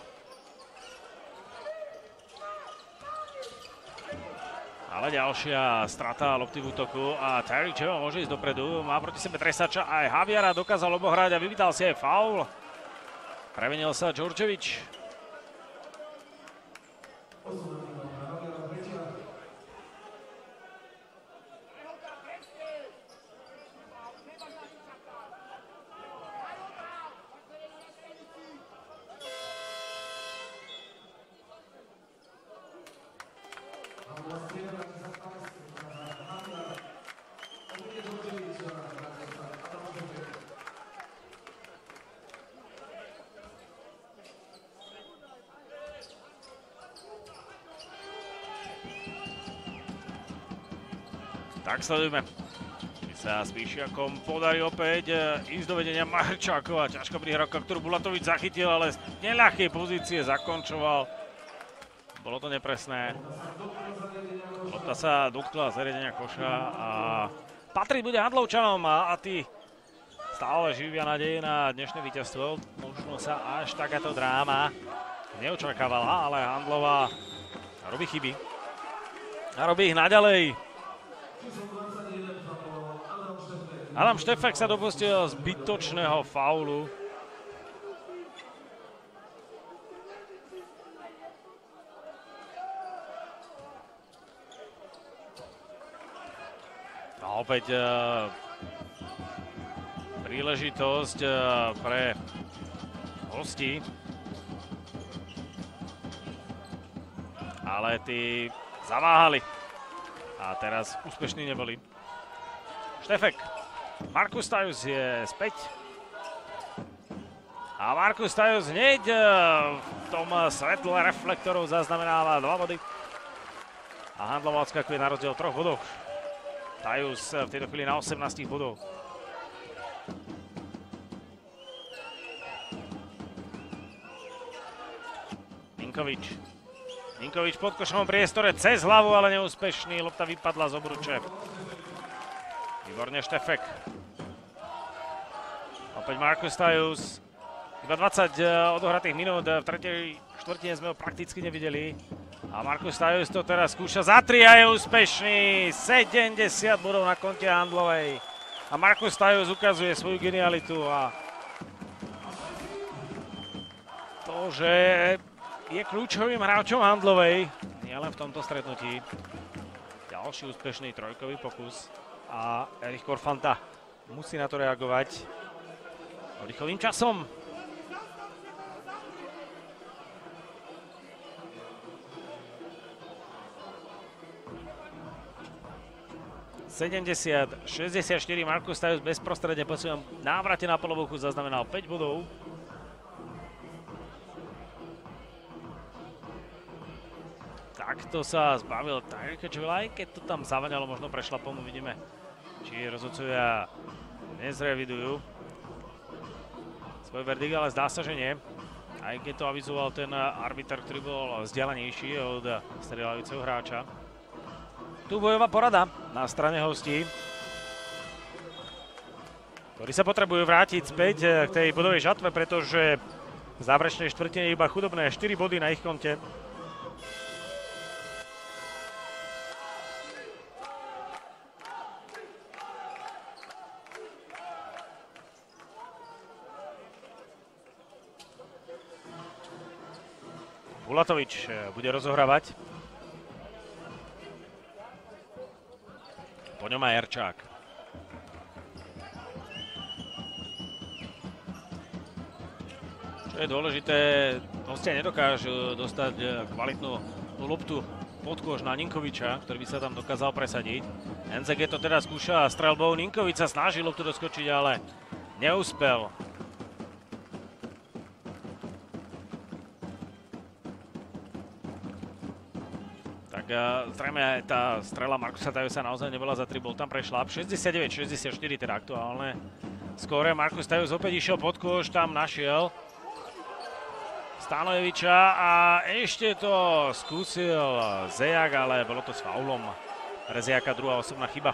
Ale ďalšia strata lopty v útoku a Terry Čeva môže ísť dopredu. Má proti sebe Tresača aj Javiera, dokázal obohrať a vyvítal si aj faul. Prevenil sa Đorđević. Tak sledujeme. Či sa Spíšiakom podarí opäť ísť do vedenia Marčákova. Ťažká prihrávka, ktorú Bulatovič zachytil, ale z neľahkej pozície zakončoval. Bolo to nepresné. Lopta sa dotkla zariadenia koša a patriť bude Handlovčanom a, a tí stále živia nádej na dnešné víťazstvo. Možno sa až takáto dráma neočakávala, ale Handlová robí chyby. A robí ich naďalej. Adam Štefek sa dopustil zbytočného faulu. A opäť uh, príležitosť uh, pre hostí. Ale tí zaváhali. A teraz úspešní neboli. Štefek. Markus Tajus je späť. A Markus Tajus hneď v tom svetle reflektorov zaznamenáva dva body. A Handlová odskakuje na rozdiel troch bodov. Tajus v tejto chvíli na osemnástich bodov. Ninkovič. Ninkovič pod košovom priestore cez hlavu, ale neúspešný. Lopta vypadla z obruče. Výborne Štefek. Opäť Markus Tajus. Iba dvadsať odohratých minút. V tretej štvrtine sme ho prakticky nevideli. A Markus Tajus to teraz skúša za tri a je úspešný. sedemdesiat bodov na konte Handlovej. A Markus Tajus ukazuje svoju genialitu a to, že je kľúčovým hráčom Handlovej, nielen v tomto stretnutí. Ďalší úspešný trojkový pokus a Erich Korfanta musí na to reagovať rýchlým časom. sedemdesiat šesťdesiatštyri Markus Tajus bezprostredne po svojom návrate na polovúchu zaznamenal päť bodov. Takto sa zbavil Tyrika Čevela, aj keď to tam zavaňalo, možno prešlapom, uvidíme, či rozhodcovia nezrevidujú svoj verdikt, ale zdá sa, že nie. Aj keď to avizoval ten arbiter, ktorý bol vzdialenejší od strieľajúceho hráča. Tu bojová porada na strane hostí, ktorí sa potrebujú vrátiť späť k tej bodovej žatve, pretože v záverečnej štvrtine iba chudobné štyri body na ich konte. Bulatovič bude rozohrávať. Po ňom aj Erčák. Čo je dôležité, hostia nedokážu dostať kvalitnú loptu pod kôž na Ninkoviča, ktorý by sa tam dokázal presadiť. en zet gé to teda skúša streľbou. Ninkovič sa snaží loptu doskočiť, ale neúspel. Zrejme tá strela Markusa Tajusa naozaj nebola za tri, bol tam prešlap. šesťdesiatdeväť šesťdesiatštyri teda aktuálne skóre. Markus Tajus opäť išiel pod kôš, tam našiel Stanojeviča a ešte to skúsil Zejak, ale bolo to s faulom pre Zejaka, druhá osobná chyba.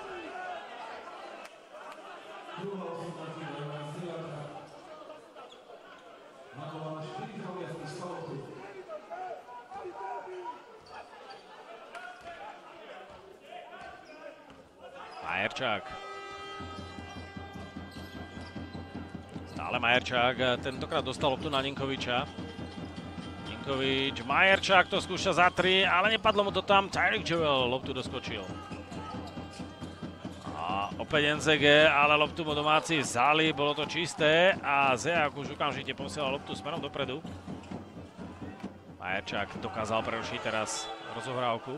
Majerčák. Stále Majerčák, tentokrát dostal loptu na Ninkoviča. Ninkovič, Majerčák to skúša za tri, ale nepadlo mu to tam. Tyreek Joel loptu doskočil. A opäť N Z G, ale loptu mu domáci vzali, bolo to čisté a Zejak už okamžite posielal loptu smerom dopredu. Majerčák dokázal prerušiť teraz rozohrávku.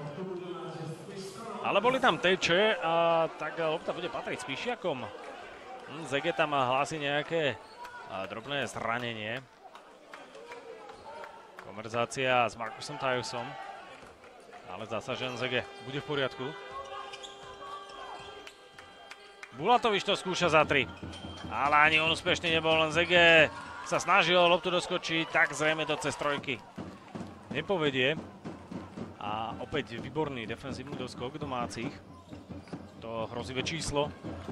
Ale boli tam teče, a tak lopta bude patriť Spíšiakom. Z G tam hlási nejaké a, drobné zranenie. Konverzácia s Markusom Tajusom. Ale zdá sa, že Z G bude v poriadku. Bulatovič to skúša za tri. Ale ani on úspešný nebol, len Z G sa snažil loptu doskočiť, tak zrejme to cez trojky nepovedie. A opäť výborný defenzívny doskok domácich. To hrozivé číslo.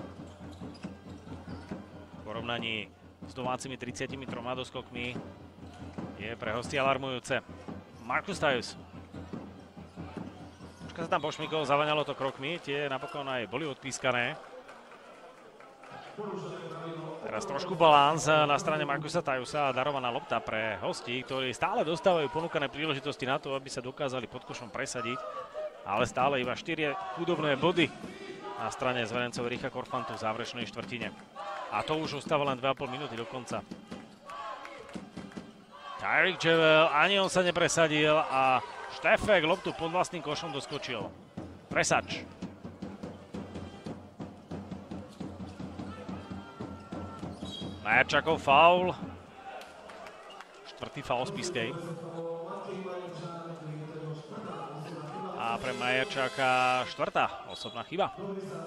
V porovnaní s domácimi tridsiatimi troma doskokmi je pre hostia alarmujúce. Markus Tajus. Troška sa tam pošmykol, zavaňalo to krokmi, tie napokon aj boli odpískané. Teraz trošku balans na strane Markusa Tajusa a darovaná lopta pre hostí, ktorí stále dostávajú ponúkané príležitosti na to, aby sa dokázali pod košom presadiť, ale stále iba štyri chudobné body na strane zverencov Richa Korfantu v záverečnej štvrtine. A to už ostáva len dve a pol minúty do konca. Tyreek Joel, ani on sa nepresadil a Štefek loptu pod vlastným košom doskočil. Presač. Majerčákov faul. Štvrtý faul Spišskej. A pre Majerčáka štvrtá osobná chyba.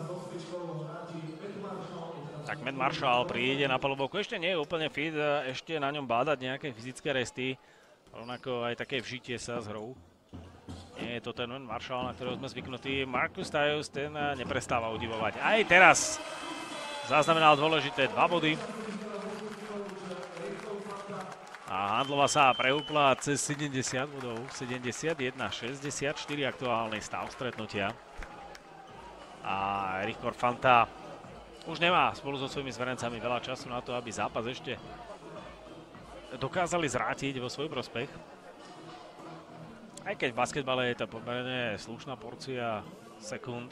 Tak Matt Marshall príde na palubovku. Ešte nie je úplne fit, ešte na ňom bádať nejaké fyzické resty. Rovnako aj také vžitie sa s hrou. Nie je to ten Matt Marshall, na ktorého sme zvyknutí. Markus Tajus, ten neprestáva udivovať. Aj teraz zaznamenal dôležité dva body. A Handlová sa preúpla cez sedemdesiat bodov, sedemdesiatjeden šesťdesiatštyri aktuálny stav stretnutia. A Rich Korfanta už nemá spolu so svojimi zverencami veľa času na to, aby zápas ešte dokázali zrátiť vo svoj prospech. Aj keď v basketbale je to pomerne slušná porcia sekúnd.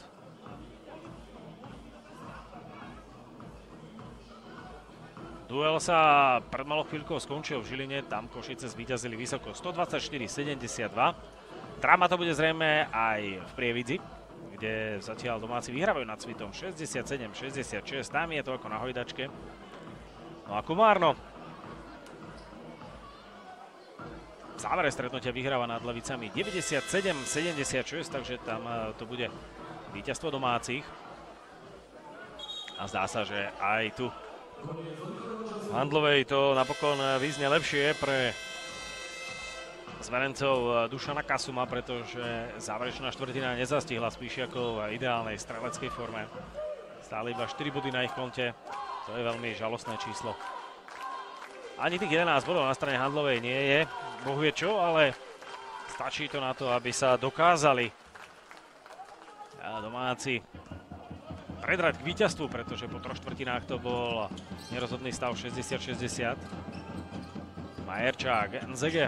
Duel sa pred malou chvíľkou skončil v Žiline, tam Košice zvíťazili vysoko stodvadsaťštyri sedemdesiatdva. Drama to bude zrejme aj v Prievidzi, kde zatiaľ domáci vyhrávajú nad Svitom šesťdesiatsedem šesťdesiatšesť, tam je to ako na hojdačke. No a Komárno v závere stretnutia vyhráva nad Levicami deväťdesiatsedem sedemdesiatšesť, takže tam to bude víťazstvo domácich. A zdá sa, že aj tu v Handlovej to napokon vyznie lepšie pre zverencov Dušana Kasuma, pretože záverečná štvrtina nezastihla Spíšiakov v ideálnej streleckej forme. Stále iba štyri body na ich konte, to je veľmi žalostné číslo. Ani tých jedenásť bodov na strane Handlovej nie je, boh vie čo, ale stačí to na to, aby sa dokázali domáci predrať k víťazstvu, pretože po troch štvrtinách to bol nerozhodný stav šesťdesiat šesťdesiat. Majerčák, N Z G.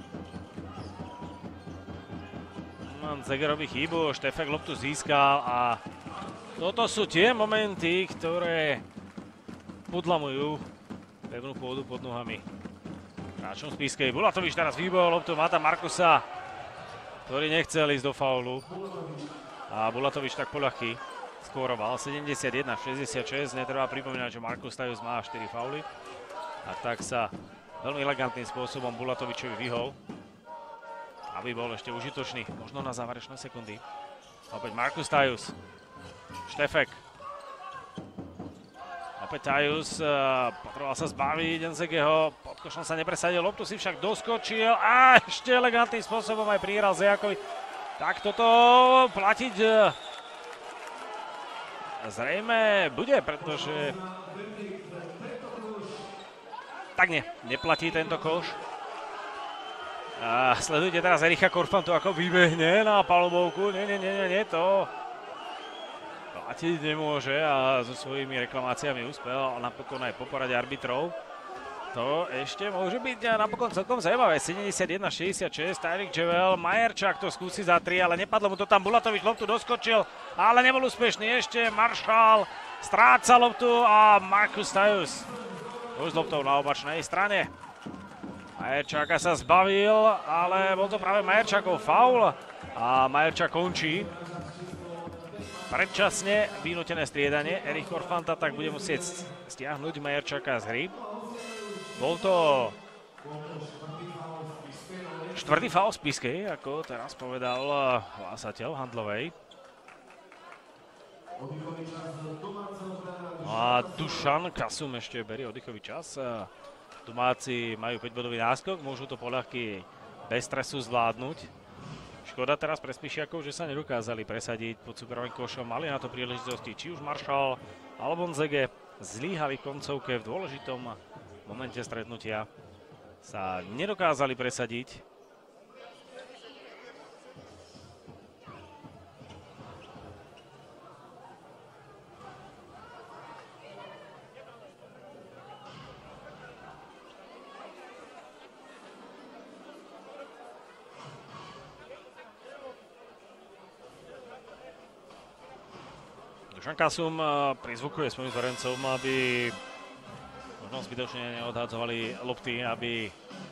N Z G robí chybu, Štefek loptu získal a toto sú tie momenty, ktoré podlamujú pevnú pôdu pod nohami hráčom Spišskej. Bulatovič teraz výbojol loptu, má tam Markusa, ktorý nechcel ísť do faulu. A Bulatovič tak poľahky skóroval sedemdesiatjeden šesťdesiatšesť. Netreba pripomínať, že Markus Tajus má štyri fauly. A tak sa veľmi elegantným spôsobom Bulatovičovi vyhol, aby bol ešte užitočný, možno na záverečné sekundy. Opäť Markus Tajus. Štefek. A opäť Tajus, potreboval sa zbaviť Enzegeho, pod košom sa nepresadil, loptu si však doskočil a ešte elegantným spôsobom aj prihral Zejakovi. Tak toto platiť zrejme bude, pretože tak nie, neplatí tento koš. A sledujte teraz Ericha Korfantu, ako vybehne na palubovku, nie, nie, nie, nie, nie, to platiť nemôže a so svojimi reklamáciami uspel a napokon aj po porade arbitrov. To ešte môže byť napokon celkom zaujímavé. sedemdesiatjeden šesťdesiatšesť, Tyreek Jewell, Majerčák to skúsi za tri, ale nepadlo mu to tam, Bulatovič loptu doskočil, ale nebol úspešný ešte, Marshall stráca loptu a Marcus Tyus už s loptou na opačnej strane. Majerčáka sa zbavil, ale bol to práve Majerčákov faul a Majerčák končí. Predčasne vynútené striedanie. Erich Korfanta tak bude musieť stiahnuť Majerčáka z hry. Bol to štvrtý faul z Spiskej, ako teraz povedal hlásateľ Handlovej. No a Dušan Kasum ešte berie oddychový čas. Domáci majú päťbodový náskok, môžu to poľahky bez stresu zvládnuť. Škoda teraz pre Spišiakov, že sa nedokázali presadiť pod superovým košom. Mali na to príležitosti, či už Marshall alebo Nzege. Zlíhali v koncovke v dôležitom momente stretnutia. Sa nedokázali presadiť. Dušan Kasum prizvukuje svojim zverencom, aby možno zbytočne neodhádzovali lopty, aby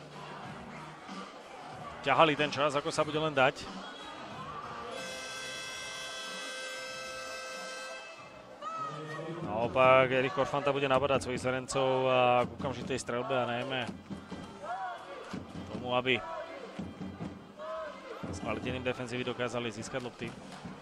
ťahali ten čas, ako sa bude len dať. Naopak Erich Korfanta bude nabadať svojich zverencov a k okamžitej streľbe a najmä tomu, aby s kvalitným defenzívy dokázali získať lopty.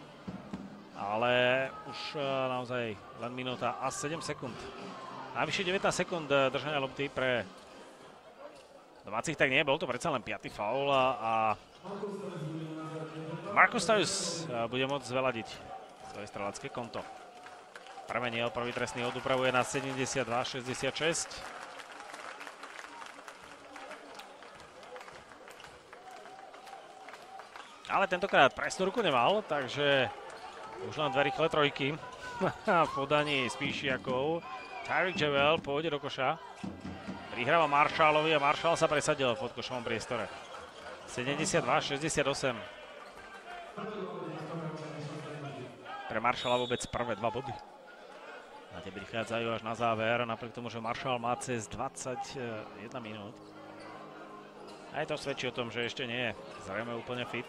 Ale už naozaj len minúta a sedem sekúnd. Najvyššie devätnásť sekúnd držania lopty pre domácich tak nie, bol to predsa len piaty faul a Marcus Tyus bude môcť zveladiť svoje strelecké konto. Premenil prvý trestný hod, upravuje na sedemdesiatdva šesťdesiatšesť. Ale tentokrát presnú ruku nemal, takže už len dve rýchle trojky v podaní Spíšiakov. Tyreek Jewell pôjde do koša. Prihráva Marshallovi a Marshall sa presadil v podkošovom priestore. sedemdesiatdva šesťdesiatosem. Pre Marshalla vôbec prvé dva body. A tie prichádzajú až na záver, napriek tomu, že Marshall má cez dvadsaťjeden minút. Aj to svedčí o tom, že ešte nie je zrejme úplne fit.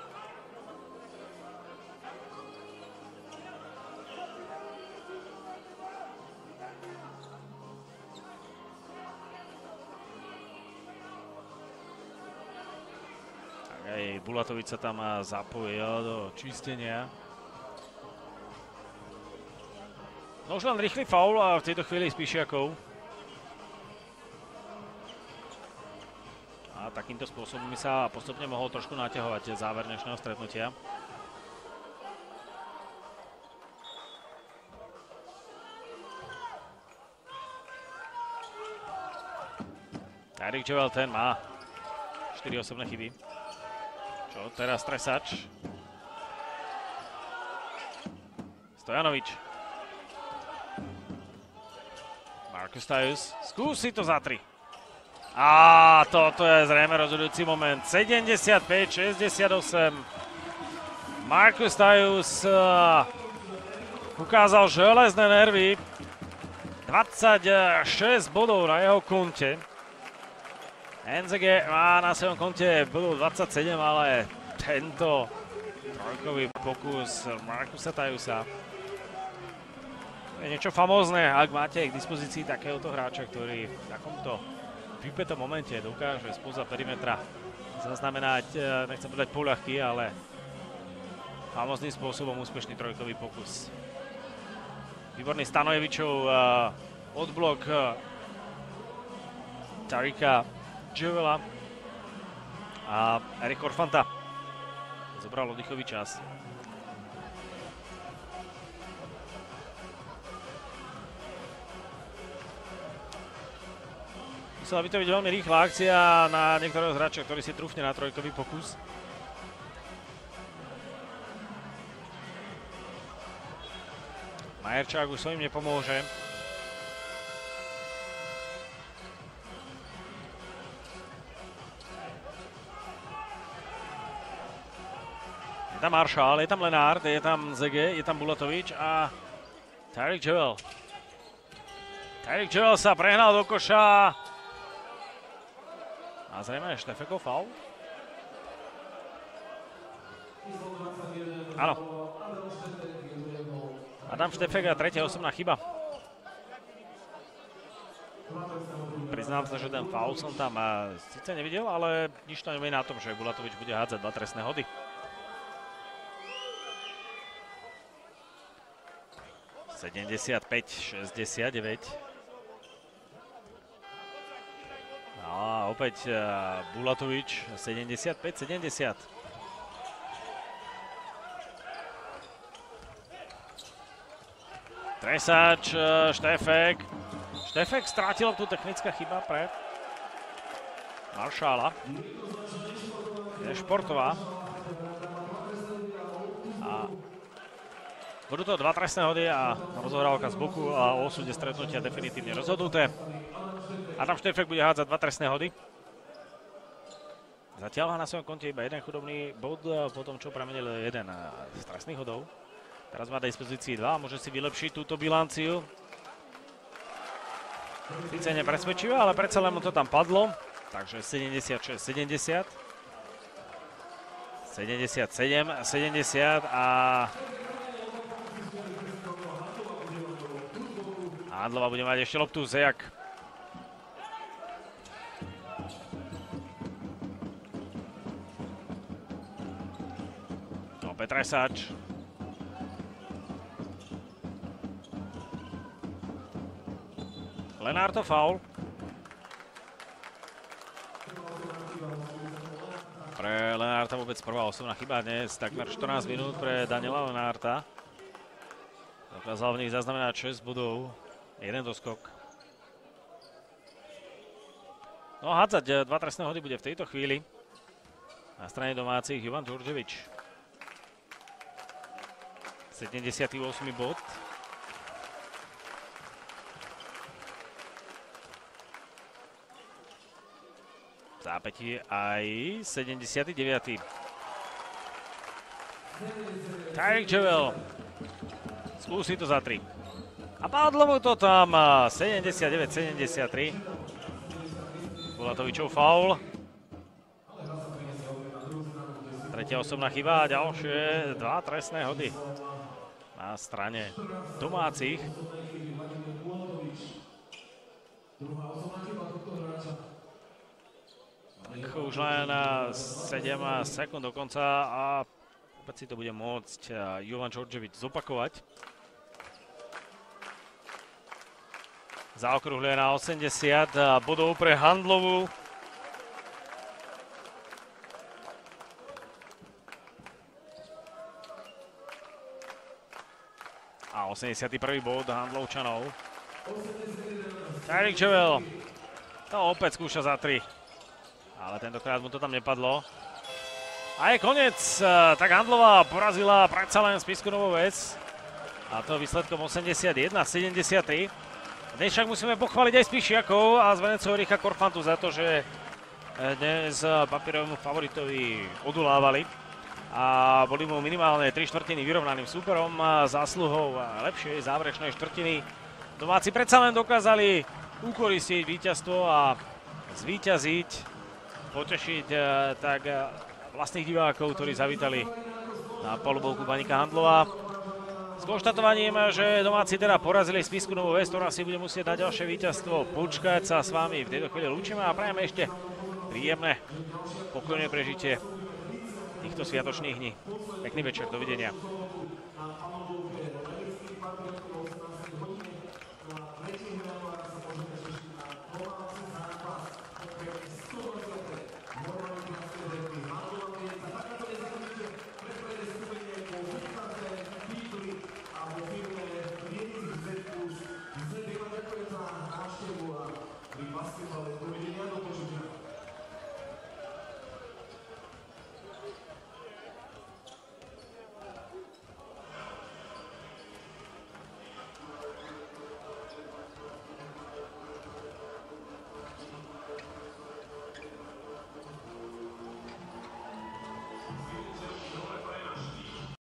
Aj Bulatovič sa tam zapojil do čistenia. No už len rýchly faul a v tejto chvíli Spíšiakov. A takýmto spôsobom by sa postupne mohol trošku naťahovať záver dnešného stretnutia. Tyreek Jewell ten má štyri osobné chyby. Čo teraz Tresač. Stojanovič. Marcus Tyus skúsi to za tri. A toto je zrejme rozhodujúci moment. sedemdesiatpäť šesťdesiatosem. Marcus Tyus uh, ukázal železné nervy. dvadsaťšesť bodov na jeho konte. Nzege má na svojom konte bodov dvadsaťsedem, ale tento trojkový pokus Marcusa Tyusa je niečo famózne, ak máte k dispozícii takéhoto hráča, ktorý v takomto vypätom momente dokáže spoza perimetra zaznamenať, nechcem povedať poľahký, ale famóznym spôsobom úspešný trojkový pokus. Výborný Stanojevičov odblok Tarika Jewela a Erik Korfanta zobral oddychový čas. Musela by to byť veľmi rýchla akcia na niektorého z hráčov, ktorý si trúfne na trojkový pokus. Majerčák už svojím nepomôže. Je tam Marshall, je tam Lenard, je tam Zege, je tam Bulatovič a Tyreek Jewell. Tyreek Jewell sa prehnal do koša. A zrejme Štefekov faul. Áno. Adam Štefek a tretia osobná chyba. Priznám sa, že ten faul som tam síce nevidel, ale nič to nemení na tom, že Bulatovič bude hádzať dva trestné hody. sedemdesiatpäť šesťdesiatdeväť. A opäť Bulatovič, sedemdesiatpäť sedemdesiat. Tresač, Štefek. Štefek strátil tu technická chyba pre Marshala. Je športová. A budú to dva trestné hody a rozohrávka z boku a o osude stretnutia definitívne rozhodnuté. Adam Štefek bude hádzať dva trestné hody. Zatiaľ má na svojom konte iba jeden chudobný bod po tom, čo premenil jeden z trestných hodov. Teraz má na dispozícii dva a môže si vylepšiť túto bilanciu. Sice nepresvedčivé, ale predsa len mu to tam padlo. Takže sedemdesiatšesť sedemdesiat. sedemdesiatsedem sedemdesiat a... Handlova bude mať ešte loptu, Zejak. Petresač. Lenártov faul. Pre Lenárta vôbec prvá osobná chyba dnes, takmer štrnásť minút pre Daniela Lenárta. Dokázal v nich zaznamenať šesť bodov, jeden doskok. No a hádzať dva trestné hody bude v tejto chvíli na strane domácich Jovan Đorđević. sedemdesiaty ôsmy bod. V zápätí aj sedemdesiaty deviaty Tyreek Jewell skúsi to za tri. A padlo mu to tam sedemdesiatdeväť sedemdesiattri. Bulatovičov faul. Tretia osobná chyba a ďalšie dva trestné hody na strane domácich. Už len sedem sekúnd do konca a opäť si to bude môcť Jovan Đorđević zopakovať. Zaokrúhľuje na osemdesiat bodov pre Handlovu. A osemdesiaty prvý bod Handlovčanov. Tyreek Jewell. To opäť skúša za tri. Ale tentokrát mu to tam nepadlo. A je koniec. Tak Handlová porazila predsa len Spišsku Novú Ves. A to výsledkom osemdesiatjeden sedemdesiattri. Dnes však musíme pochváliť aj Spišiakov a z Venecu Ericha Korfantu za to, že dnes papierovému favoritovi odolávali. A boli mu minimálne tri štvrtiny vyrovnaným súperom zásluhou lepšej záverečnej štvrtiny. Domáci predsa len dokázali ukoristiť víťazstvo a zvíťaziť, potešiť tak vlastných divákov, ktorí zavítali na palubovku Baníka Handlova. S konštatovaním, že domáci teda porazili Spišsku Novú Ves, ktorá si bude musieť na ďalšie víťazstvo počkať, sa s vami v tejto chvíli lúčime a prajeme ešte príjemné, pokojné prežitie týchto sviatočných dní. Pekný večer, dovidenia.